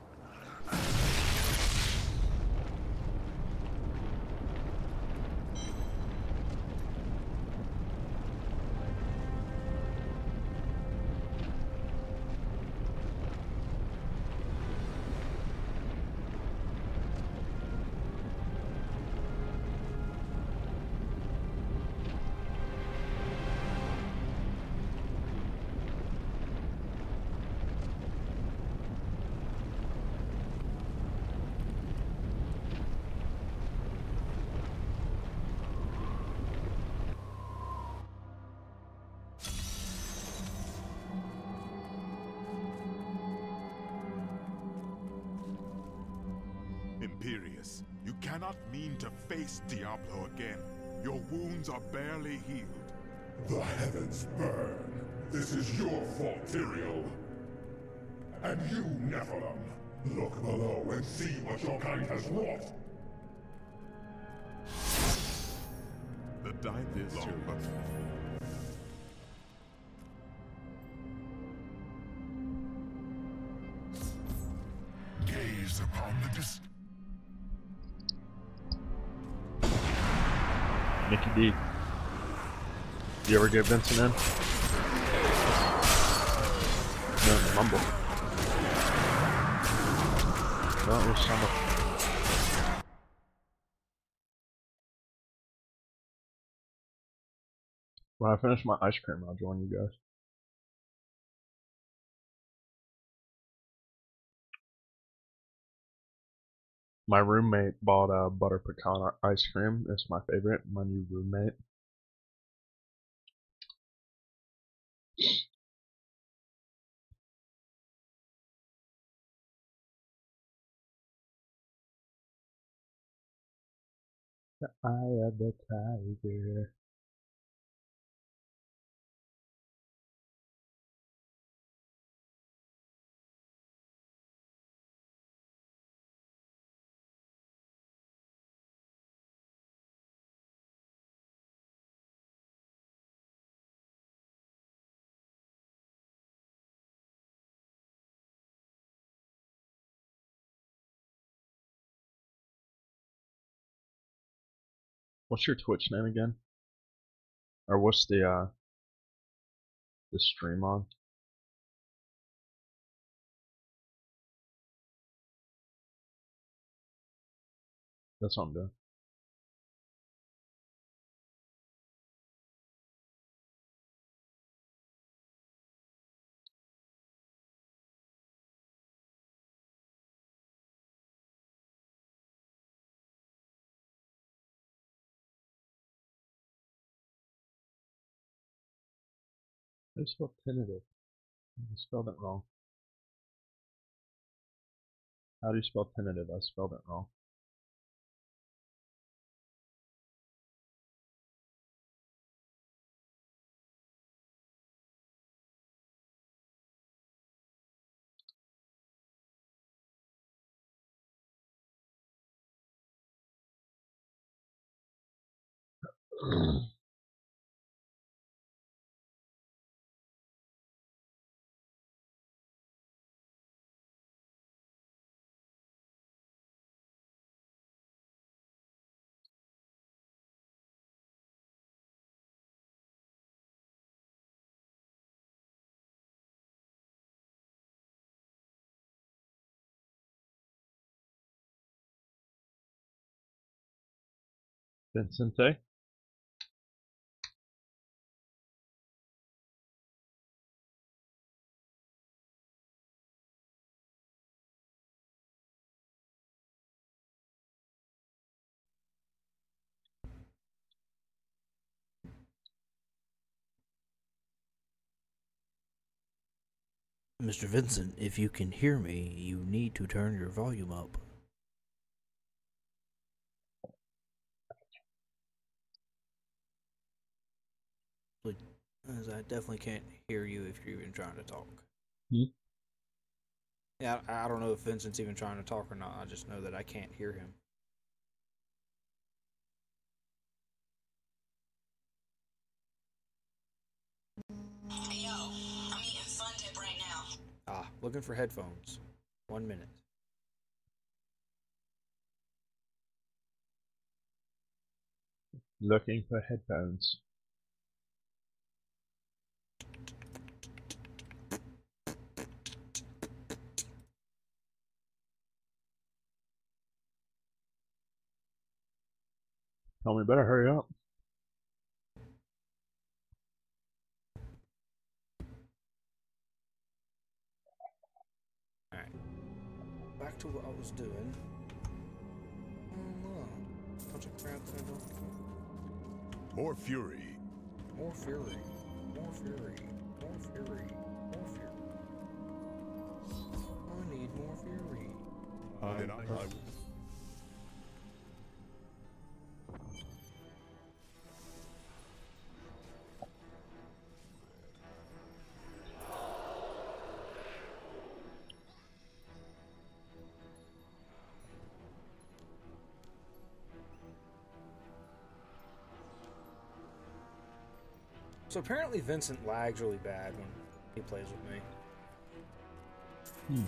Imperius, you cannot mean to face Diablo again. Your wounds are barely healed. The heavens burn. This is your fault, Tyrael. And you, Nephilim, look below and see what your kind has wrought. The die this long. Gaze upon the dis- Mickey D. You ever get Vincent in? No, Mumble. No, it was Summer. When I finish my ice cream, I'll join you guys. My roommate bought a butter pecan ice cream. It's my favorite. My new roommate. The eye of the tiger. What's your Twitch name again? Or what's the uh the stream on? That's what I'm doing. I spelled tentative. I spelled it wrong. How do you spell tentative? I spelled it wrong. Vincente? Mister Vincent, if you can hear me, you need to turn your volume up. As I definitely can't hear you if you're even trying to talk. Hmm? Yeah, I, I don't know if Vincent's even trying to talk or not. I just know that I can't hear him. Hey yo, I'm eating Looking for headphones. One minute. Looking for headphones. Tell me, better hurry up. Alright. Back to what I was doing. Oh, bunch of crap that I don't. More fury. More fury. More fury. More fury. More fury. I need more fury. Then I, I So apparently Vincent lags really bad when he plays with me.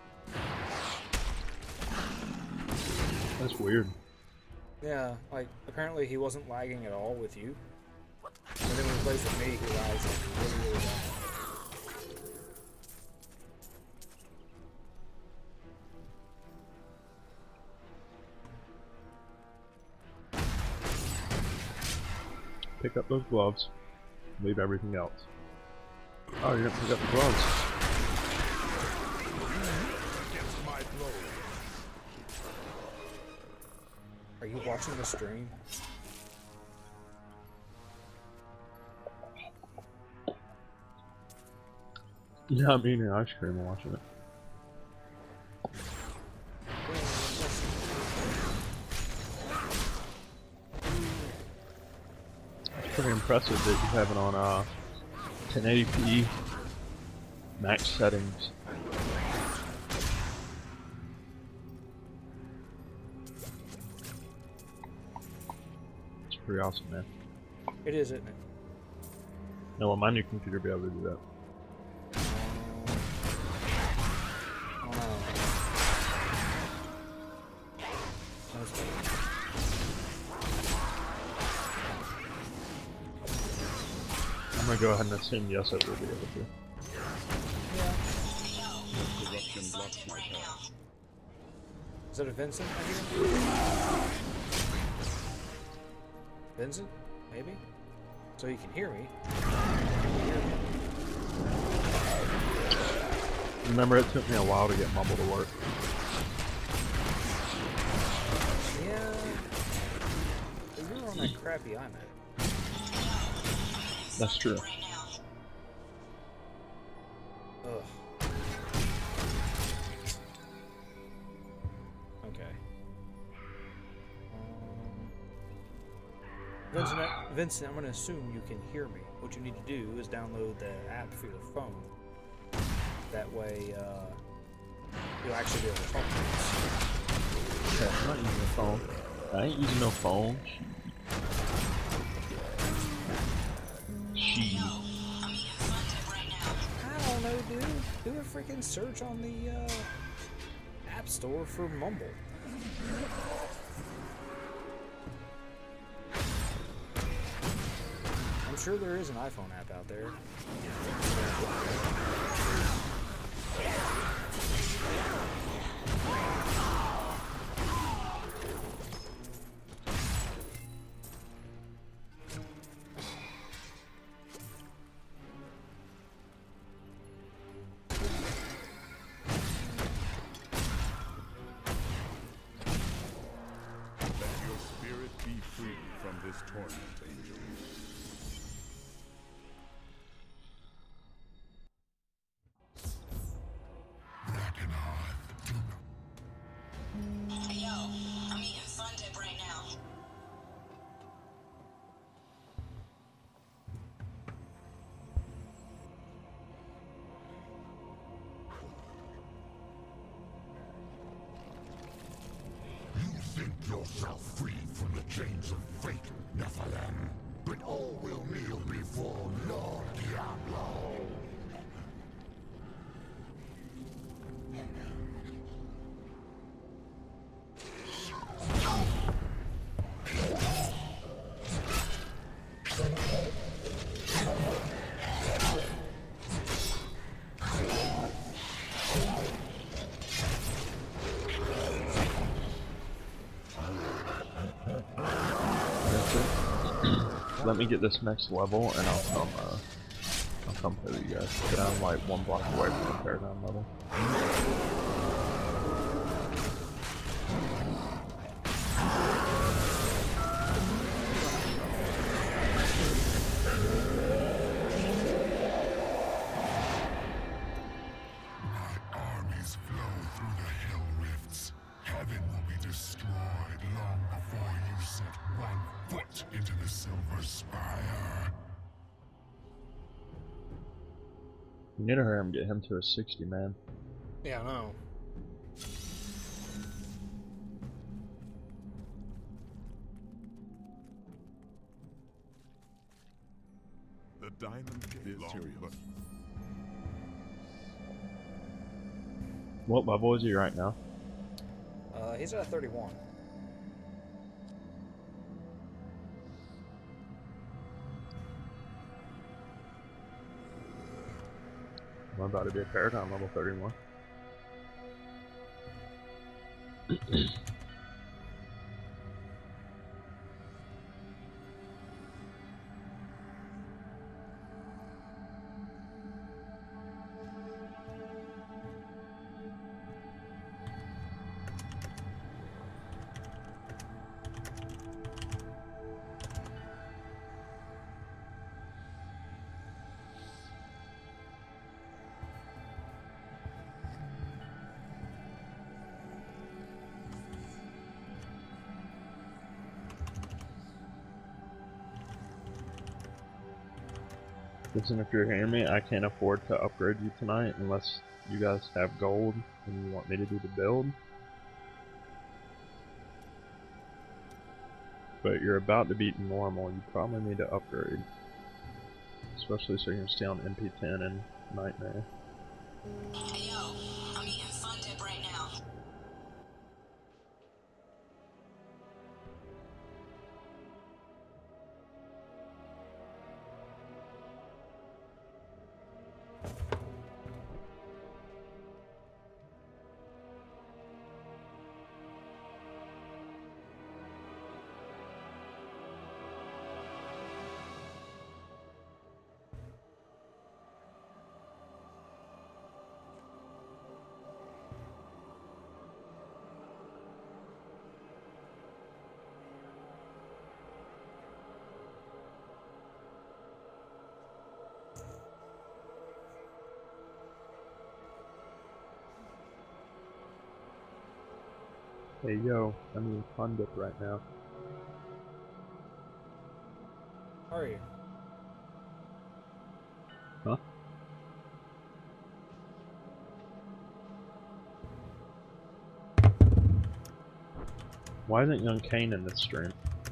Hmm. That's weird. Yeah, like, apparently he wasn't lagging at all with you. And then when he plays with me, he lags like really, really bad. Pick up those gloves. Leave everything else. Oh, you didn't pick up the gloves. Are you watching the stream? Yeah, I'm eating ice cream and watching it. It's pretty impressive that you have it on uh, ten eighty p max settings. It's pretty awesome, man. It is, isn't it? No, on my new computer, be able to do that. I'm gonna go ahead and assume yes, I will be able to. corruption blocks my path. Is that a Vincent? Vincent? Maybe? So you can hear me. Remember, it took me a while to get Mumble to work. Yeah. But you're on that crappy iMac. That's true. Ugh. Okay. Um, Vincent, Vincent, I'm going to assume you can hear me. What you need to do is download the app for your phone. That way, uh, you'll actually be able to talk to us. Okay, I'm not using a phone. I ain't using no phone. She. I don't know, dude. Do a freaking search on the uh, App Store for Mumble. I'm sure there is an iPhone app out there. This torment, angel. Hey, yo, I'm eating Fun Dip right now. You think yourself free from the chains of fate, Nephilim, but all will kneel before Lord Diablo. let me get this next level, and I'll come. Uh, I'll come play with you guys. But I'm like one block away from the paradigm level. You need to hurry him, get him to a sixty, man. Yeah, I know. The diamond gate long, but What level is he right now? Uh, he's at thirty-one. I'm about to be a paradigm level thirty-one. Listen, if you're hearing me, I can't afford to upgrade you tonight unless you guys have gold and you want me to do the build. But you're about to beat normal, you probably need to upgrade. Especially so you can stay on M P ten and Nightmare. Hey yo, I'm eating Fun Dip right now. Hey yo, I'm eating Fun Dip right now. How are you? Huh? Why isn't Young Kane in this stream?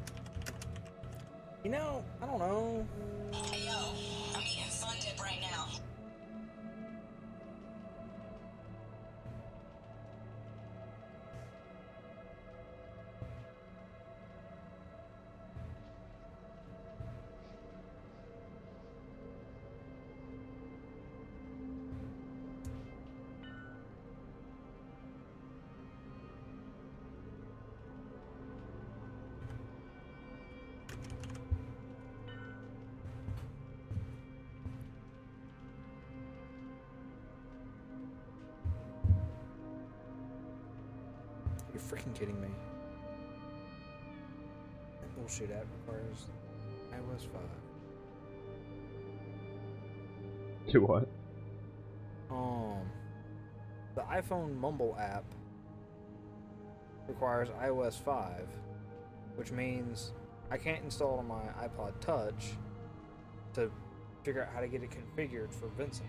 You know, I don't know. Hey yo, I'm eating Fun Dip right now. You're freaking kidding me. That bullshit app requires iOS five. Do what? Um, the iPhone Mumble app requires iOS five, which means I can't install it on my iPod Touch to figure out how to get it configured for Vincent.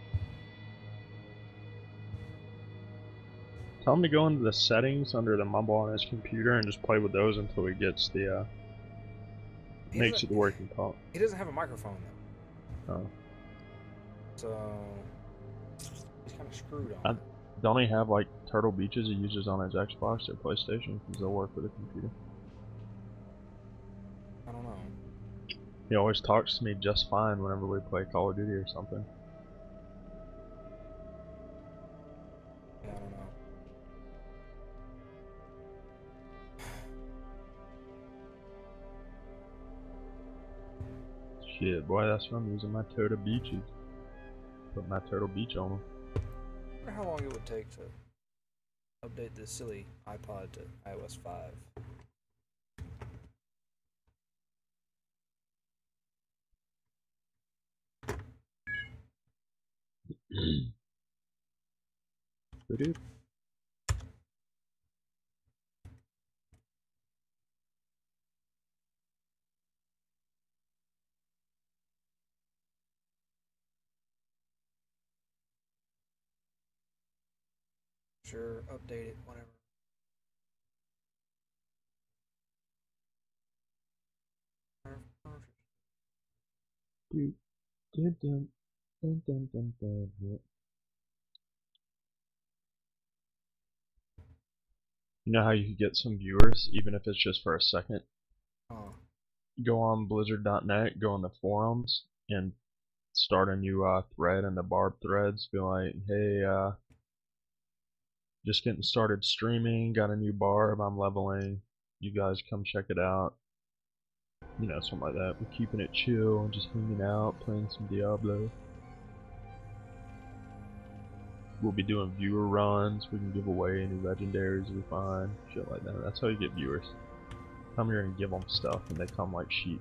Tell him to go into the settings under the Mumble on his computer and just play with those until he gets the, uh, He makes doesn't- it work and talk. He doesn't have a microphone though, Oh. so he's kind of screwed on I- it. Don't he have like Turtle Beaches he uses on his Xbox or PlayStation? Because they'll work with a computer. I don't know. He always talks to me just fine whenever we play Call of Duty or something. Yeah, I don't know. Shit, boy, that's what I'm using my Turtle Beaches. Put my Turtle Beach on them. I wonder how long it would take to update this silly iPod to iOS five. Ba-doop. Sure, update it, whatever. Dun, dun, dun, dun, dun, dun, dun, yeah. You know how you can get some viewers, even if it's just for a second? Oh. Go on Blizzard dot net, go on the forums, and start a new uh, thread in the Barb threads. Be like, hey, uh, just getting started streaming, got a new Barb, I'm leveling. You guys come check it out. You know, something like that. We're keeping it chill, just hanging out, playing some Diablo. We'll be doing viewer runs, we can give away any legendaries we find, shit like that. That's how you get viewers. Come here and give them stuff and they come like sheep.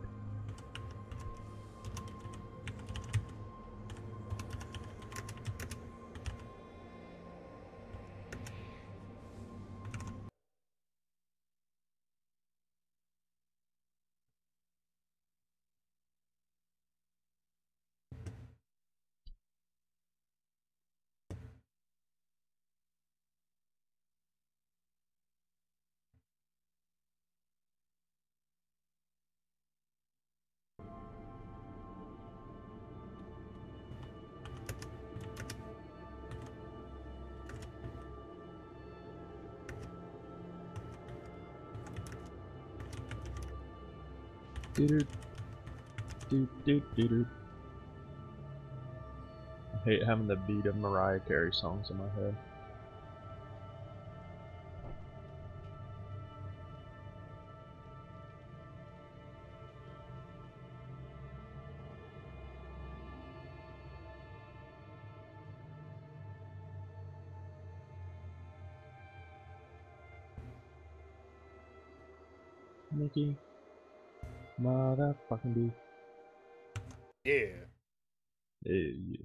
Doo doo doo doo doo. I hate having the beat of Mariah Carey songs in my head. Mickey, motherfucking B. Yeah. Hey, yeah.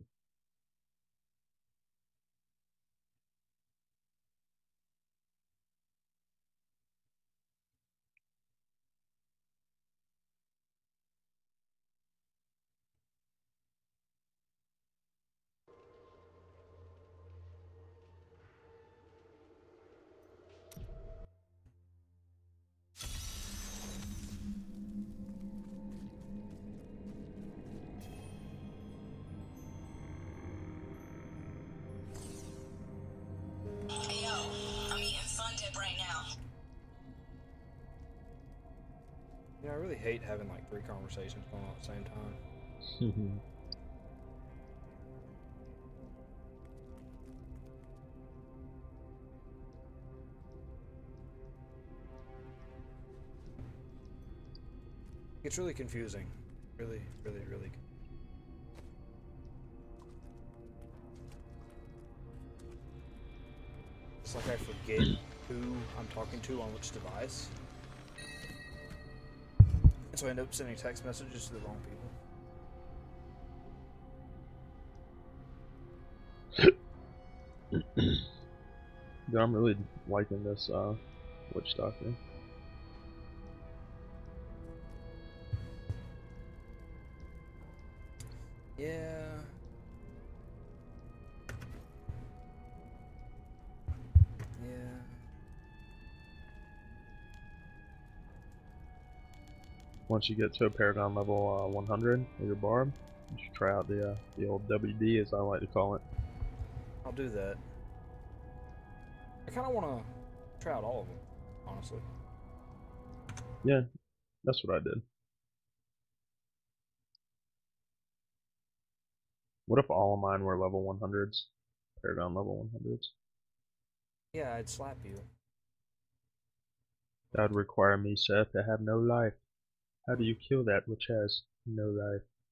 Hey yo, I'm eating Fun Dip right now. You know, I really hate having like three conversations going on at the same time. It's really confusing. Really, really, really confusing. It's like I forget who I'm talking to on which device. And so I end up sending text messages to the wrong people. Dude, I'm really liking this uh, Witch Doctor. Yeah. Yeah. Once you get to a Paragon level uh, one hundred with your Barb, you should try out the uh, the old W D, as I like to call it. I'll do that. I kind of want to try out all of them, honestly. Yeah, that's what I did. What if all of mine were level one hundreds? Paragon level one hundreds? Yeah, I'd slap you. That would require me, Seth, to have no life. How do you kill that which has no life?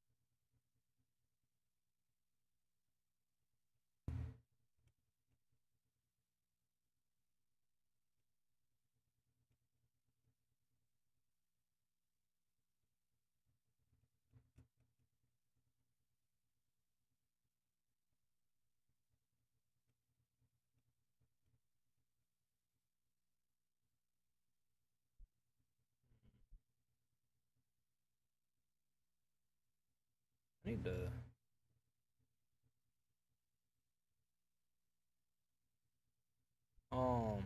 I need to. Um.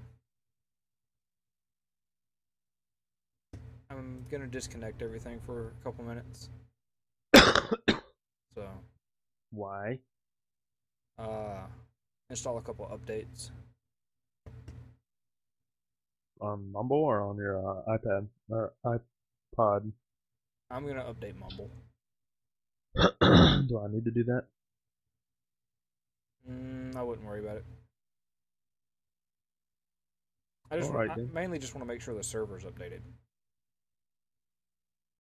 I'm gonna disconnect everything for a couple minutes. So. Why? Uh, install a couple updates. On Mumble or on your uh, iPad or iPod? I'm gonna update Mumble. Do I need to do that? Mm, I wouldn't worry about it. I just Alright, I then. mainly just want to make sure the server's updated.